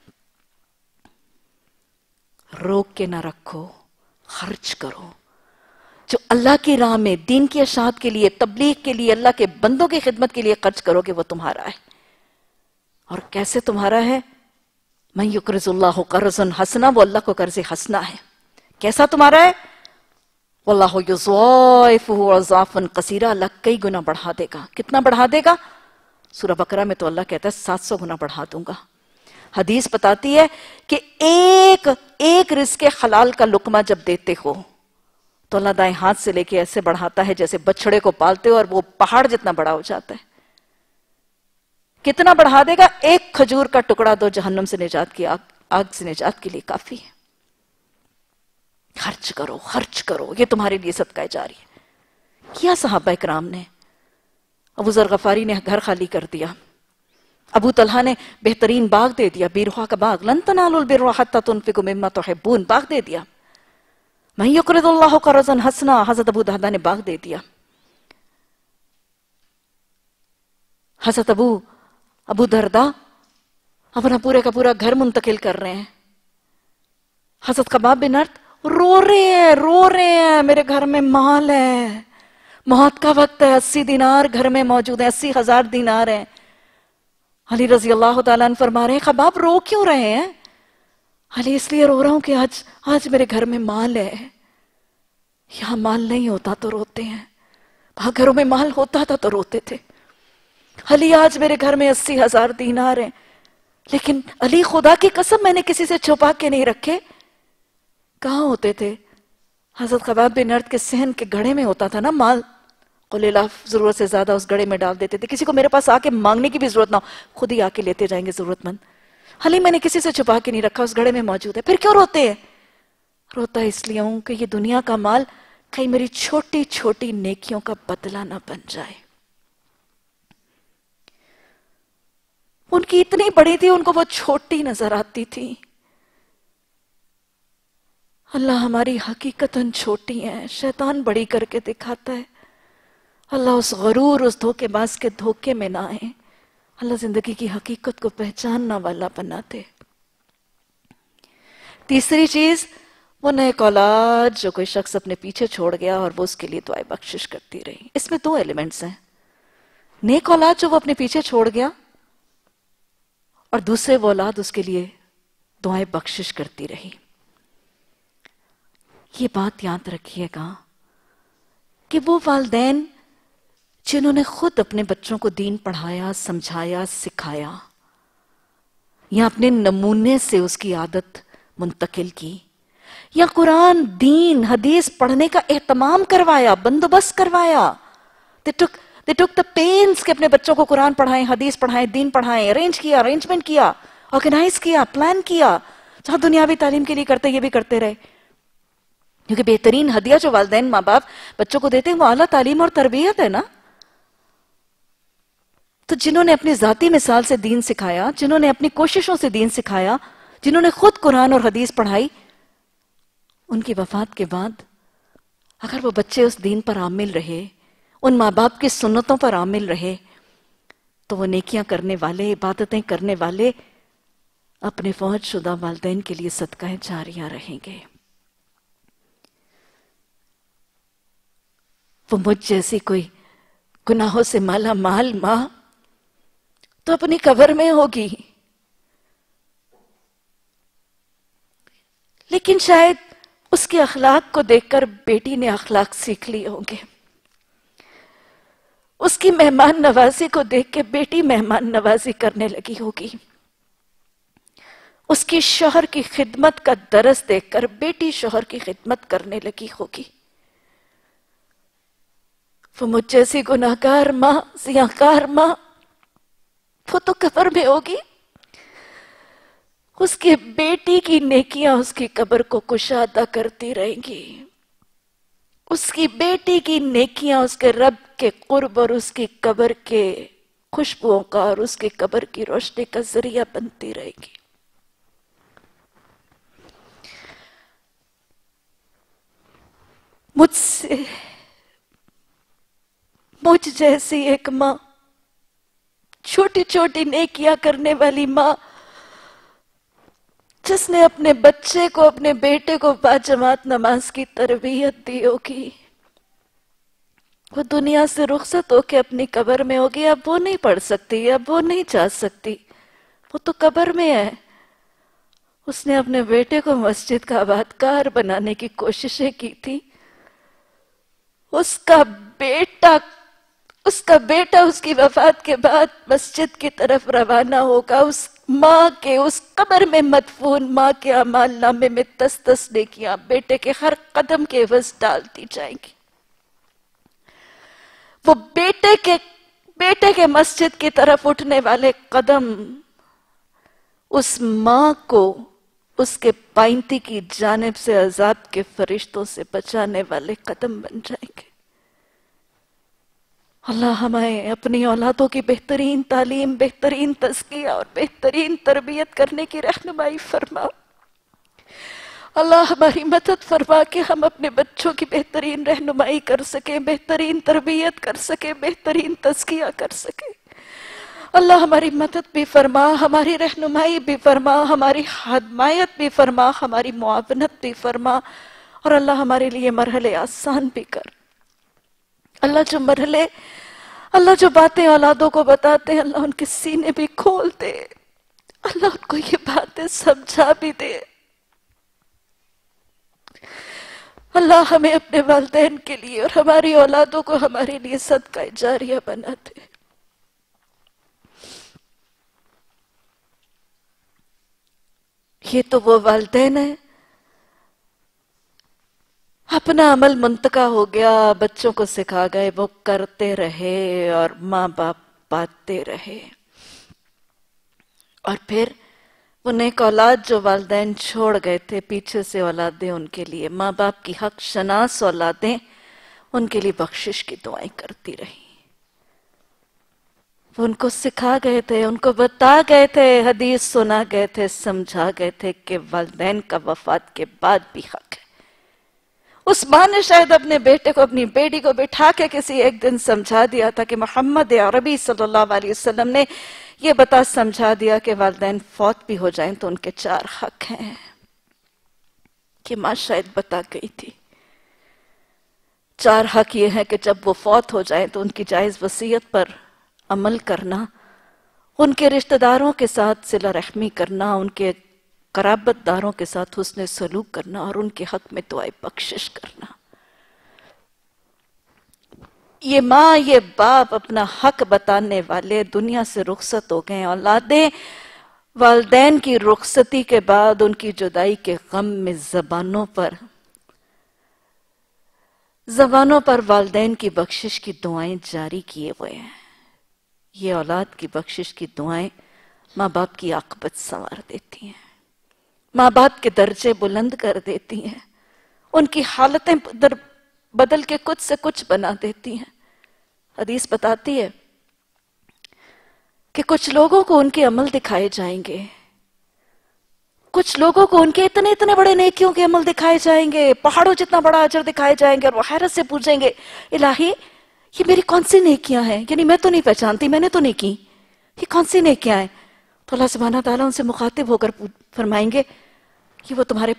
روک کے نہ رکھو، خرچ کرو۔ جو اللہ کی راہ میں دین کی اشاعت کے لیے، تبلیغ کے لیے، اللہ کے بندوں کی خدمت کے لیے خرچ کرو گے وہ تمہارا ہے۔ اور کیسے تمہارا ہے؟ من یقرض اللہ قرضا حسنا، وہ اللہ کو قرض حسنا ہے۔ کیسا تمہارا ہے؟ واللہ یضاعفہ اضعافا کثیرا، اللہ کئی گنا بڑھا دے گا۔ کتنا بڑھا دے گا؟ سورہ بقرہ میں تو اللہ کہتا ہے 700 گنا بڑھا دوں گا۔ حدیث بتاتی ہے کہ ایک رزق حلال کا لقمہ جب دیتے ہو تو اللہ دائیں ہاتھ سے لے کے ایسے بڑھاتا ہے جیسے بچڑے کو پالتے ہو اور وہ پہاڑ جتنا بڑا ہو جاتا ہے۔ کتنا بڑھا دے گا؟ ایک کھجور کا ٹکڑا دو، جہنم سے نجات کی آگ سے نجات کے لیے کافی ہے۔ خرچ کرو، خرچ کرو، یہ تمہارے لیے صدقہ جاری ہے۔ کیا صحابہ اکرام نے؟ ابو ذر غفاری نے گھر خالی کر دیا، ابو طلحہ نے بہترین باغ دے دیا، بیرحا کا باغ، لن تنالوا البر حتی تنفقوا مما تحبون، باغ دے دیا. من یقرض اللہ قرضا حسنا، حضرت ابو درداء نے باغ دے دیا. حضرت ابو درداء اپنا پورے کا پورا گھر منتقل کر رہے ہیں. حضرت خباب بن ارت رو رہے ہیں، میرے گھر میں مال ہے، موت کا وقت ہے، 80 دینار گھر میں موجود ہیں، 80,000 دینار ہیں. علی رضی اللہ تعالیٰ عنہ فرما رہے ہیں خباب رو کیوں رہے ہیں؟ علی اس لیے رو رہا ہوں کہ آج میرے گھر میں مال ہے. یہاں مال نہیں ہوتا تو روتے ہیں، وہاں گھروں میں مال ہوتا تھا تو روتے تھے. علی آج میرے گھر میں 80,000 دینار ہیں، لیکن علی خدا کی قسم میں نے کسی سے چھپا کے نہیں رکھے. کہاں ہوتے تھے؟ حضرت خباب بن ارت کے صحن کے گھڑے میں ہوتا تھا نا مال. قل الاف، ضرورت سے زیادہ اس گھڑے میں ڈال دیتے تھے، کسی کو میرے پاس آ کے مانگنے کی بھی ضرورت نہ ہو، خود ہی آ کے لیتے جائیں گے ضرورت مند. علی میں نے کسی سے چھپا کے نہیں رکھا، اس گھڑے میں موجود ہے. پھر کیوں روتے ہیں؟ روتا اس لیے ہوں کہ یہ دنیا کا مال کہیں میری چھوٹی چھوٹی نیکیوں کا بدلہ نہ بن جائے. ان کی اتنی بڑی تھی، ان کو وہ چھوٹی نظر آتی تھی. اللہ ہماری حقیقتاً چھوٹی ہیں، شیطان بڑی کر کے دکھاتا ہے. اللہ اس غرور، اس دھوکے باز کے دھوکے میں نہ آئے. اللہ زندگی کی حقیقت کو پہچاننا والا بناتے. تیسری چیز، وہ نیک اولاد جو کوئی شخص اپنے پیچھے چھوڑ گیا اور وہ اس کے لیے دعائیں بخشش کرتی رہی. اس میں 2 ایلیمنٹس ہیں. نیک اولاد جو وہ اپنے پیچھے چھوڑ گیا، اور دوسرے وہ اولاد اس کے لیے دعائیں بخشش کرتی رہی. یہ بات یاد رکھیے گا کہ وہ والدین جنہوں نے خود اپنے بچوں کو دین پڑھایا، سمجھایا، سکھایا، یا اپنے نمونے سے اس کی عادت منتقل کی، یا قرآن، دین، حدیث پڑھنے کا اہتمام کروایا، بندوبست کروایا. They took the pains کہ اپنے بچوں کو قرآن پڑھائیں، حدیث پڑھائیں، دین پڑھائیں، ارینجمنٹ کیا، آرگنائز کیا، پلان کیا. جہاں دنیاوی تعلیم کے لیے کرتے یہ بھی کرتے رہے. کیونکہ بہترین ہدیہ جو والدین ماں باپ بچوں کو دیتے ہیں وہ اعلیٰ تعلیم اور تربیت ہے نا. تو جنہوں نے اپنی ذاتی مثال سے دین سکھایا، جنہوں نے اپنی کوششوں سے دین سکھایا، جنہوں نے خود قرآن اور حدیث پڑھائی، ان کی وفات کے بعد اگر وہ بچے اس دین پر عامل رہے، ان ماں باپ کی سنتوں پر عامل رہے، تو وہ نیکیاں کرنے والے، عبادتیں کرنے والے اپنے فوت شدہ والدین کے لیے صدقہ جاریہ رہیں گے. وہ مجھ جیسی کوئی گناہوں سے مالا مال ماں تو اپنی قبر میں ہوگی، لیکن شاید اس کے اخلاق کو دیکھ کر بیٹی نے اخلاق سیکھ لیے ہوں گے. اس کی مہمان نوازی کو دیکھ کے بیٹی مہمان نوازی کرنے لگی ہوگی. اس کی شوہر کی خدمت کا درس دیکھ کر بیٹی شوہر کی خدمت کرنے لگی ہوگی. وہ مجھ جیسی گناہگار ماں، زیاکار ماں، وہ تو قبر میں ہوگی. اس کی بیٹی کی نیکیاں اس کی قبر کو کشادہ کرتی رہیں گی. اس کی بیٹی کی نیکیاں اس کے رب کے قرب اور اس کی قبر کے خوشبوؤں کا اور اس کی قبر کی روشنی کا ذریعہ بنتی رہے گی. مجھ جیسی ایک ماں، چھوٹی چھوٹی نیکیاں کرنے والی ماں، جس نے اپنے بچے کو، اپنے بیٹے کو باجماعت نماز کی تربیت دی ہوگی، وہ دنیا سے رخصت ہو کے اپنی قبر میں ہوگی. اب وہ نہیں پڑھ سکتی، اب وہ نہیں جا سکتی، وہ تو قبر میں ہے. اس نے اپنے بیٹے کو مسجد کا آبادکار بنانے کی کوششیں کی تھی. اس کا بیٹا اس کی وفات کے بعد مسجد کی طرف روانہ ہوگا. اس ماں کے اس قبر میں مدفون ماں کے اعمال نامے میں تس نیکیاں بیٹے کے ہر قدم کے عوض ڈالتی جائیں گی. وہ بیٹے کے مسجد کی طرف اٹھنے والے قدم اس ماں کو اس کے پائنتی کی جانب سے عذاب کے فرشتوں سے بچانے والے قدم بن جائیں گے. اللہ ہمیں اپنی اولادوں کی بہترین تعلیم، بہترین تزکیہ اور بہترین تربیت کرنے کی رہنمائی فرما۔ اللہ ہماری مدد فرما کہ ہم اپنے بچوں کی بہترین رہنمائی کر سکیں، بہترین تربیت کر سکیں، بہترین تزکیہ کر سکیں۔ اللہ ہماری مدد بھی فرما، ہماری رہنمائی بھی فرما، ہماری حمایت بھی فرما، ہماری معاونت بھی فرما، اور اللہ ہمارے لیے مرحلے آسان بھی کر۔ اللہ جو باتیں اولادوں کو بتاتے ہیں، اللہ ان کے سینے بھی کھول دے، اللہ ان کو یہ باتیں سمجھا بھی دے۔ اللہ ہمیں اپنے والدین کے لیے اور ہماری اولادوں کو ہمارے لیے صدقہ جاریہ بنا دے۔ یہ تو وہ والدین ہیں، اپنا عمل منتقل ہو گیا، بچوں کو سکھا گئے، وہ کرتے رہے اور ماں باپ پاتے رہے، اور پھر وہ نیک اولاد جو والدین چھوڑ گئے تھے، پیچھے سے اولادیں ان کے لیے، ماں باپ کی حق شناس اولادیں ان کے لیے بخشش کی دعائیں کرتی رہی۔ وہ ان کو سکھا گئے تھے، ان کو بتا گئے تھے، حدیث سنا گئے تھے، سمجھا گئے تھے کہ والدین کا وفات کے بعد بھی حق ہے۔ اس ماں نے شاید اپنے بیٹے کو، اپنی بیٹی کو بٹھا کے کسی ایک دن سمجھا دیا تھا کہ محمد عربی صلی اللہ علیہ وسلم نے یہ بتا سمجھا دیا کہ والدین فوت بھی ہو جائیں تو ان کے 4 حق ہیں۔ کہ ماں شاید بتا گئی تھی 4 حق یہ ہیں کہ جب وہ فوت ہو جائیں تو ان کی جائز وصیت پر عمل کرنا، ان کے رشتہ داروں کے ساتھ صلہ رحمی کرنا، ان کے قرابت داروں کے ساتھ حسن سلوک کرنا، اور ان کے حق میں دعائے بخشش کرنا۔ یہ ماں، یہ باپ اپنا حق بتانے والے دنیا سے رخصت ہو گئے۔ اولادیں والدین کی رخصتی کے بعد ان کی جدائی کے غم میں زبانوں پر والدین کی بخشش کی دعائیں جاری کیے ہوئے ہیں۔ یہ اولاد کی بخشش کی دعائیں ماں باپ کی عاقبت سنوار دیتی ہیں، ماں باپ کے درجے بلند کر دیتی ہیں، ان کی حالتیں بدل کے کچھ سے کچھ بنا دیتی ہیں۔ حدیث بتاتی ہے کہ کچھ لوگوں کو ان کے عمل دکھائے جائیں گے، کچھ لوگوں کو ان کے اتنے بڑے نیکیوں کے عمل دکھائے جائیں گے، پہاڑوں جتنا بڑا اجر دکھائے جائیں گے، اور وہ حیرت سے پوچھیں گے الہی یہ میری کون سی نیکیاں ہیں، یعنی میں تو نہیں پہچانتی، میں نے تو نہیں کی، یہ کون سی نیکیاں ہیں؟ تو اللہ سبحانہ تعالیٰ ان سے مخاطب ہو کر فرمائیں گے یہ وہ تمہارے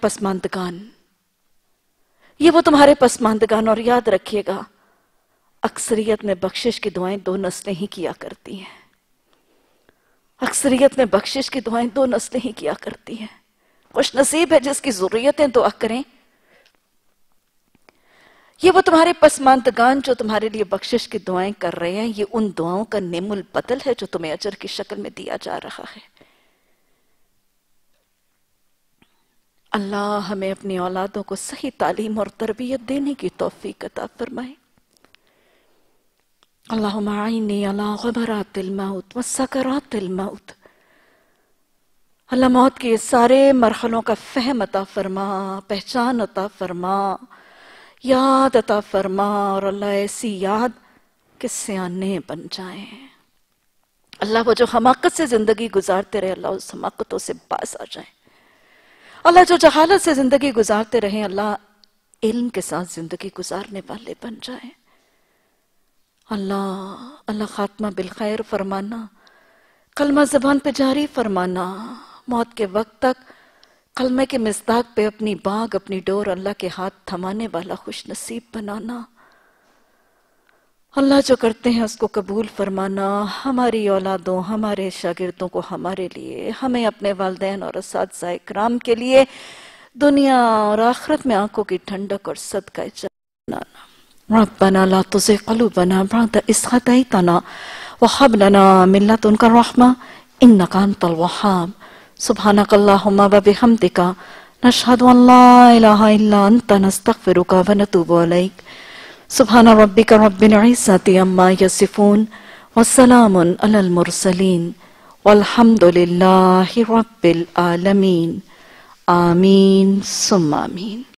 پسماندگان، اور یاد رکھیے گا اکثریت میں بخشش کی دعائیں 2 نسلیں ہی کیا کرتی ہیں، اکثریت میں بخشش کی دعائیں 2 نسلیں ہی کیا کرتی ہیں۔ خوش نصیب ہے جس کی ذریتیں دعا کریں۔ یہ وہ تمہارے پسماندگان جو تمہارے لیے بخشش کی دعائیں کر رہے ہیں، یہ ان دعاؤں کا نعم البدل ہے جو تمہیں اجر کی شکل میں دیا جا رہا ہے۔ اللہ ہمیں اپنی اولادوں کو صحیح تعلیم اور تربیت دینے کی توفیق عطا فرمائے۔ اللہم اعنی علی غبرات الموت وسکرات الموت۔ اللہ موت کے سارے مرحلوں کا فہم عطا فرما، پہچان عطا فرما، یاد عطا فرما، اور اللہ ایسی یاد کہ سیانے بن جائیں۔ اللہ وہ جو حماقت سے زندگی گزارتے رہے، اللہ اس حماقتوں سے باز آ جائیں۔ اللہ جو جہالت سے زندگی گزارتے رہے، اللہ علم کے ساتھ زندگی گزارنے والے بن جائیں۔ اللہ خاتمہ بالخیر فرمانا، کلمہ زبان پہ جاری فرمانا، موت کے وقت تک کلمہ کے مصداق پہ اپنی باگ، اپنی ڈور اللہ کے ہاتھ تھمانے والا خوش نصیب بنانا۔ اللہ جو کرتے ہیں اس کو قبول فرمانا، ہماری اولادوں، ہمارے شاگردوں کو ہمارے لیے، ہمیں اپنے والدین اور اساتذہ اکرام کے لیے دنیا اور آخرت میں آنکھوں کی ٹھنڈک اور صدقہ بنانا۔ ربنا لا تزغ قلوبنا بعد إذ هديتنا وهب لنا من لدنك الرحمة إنك أنت الوهاب سبحانك اللهم وبحمدك نشهد أن لا إله إلا أنت نستغفرك ونتوب إليك سبحان ربك رب العزة عما يصفون والسلام على المرسلين والحمد لله رب العالمين آمين ثم آمين۔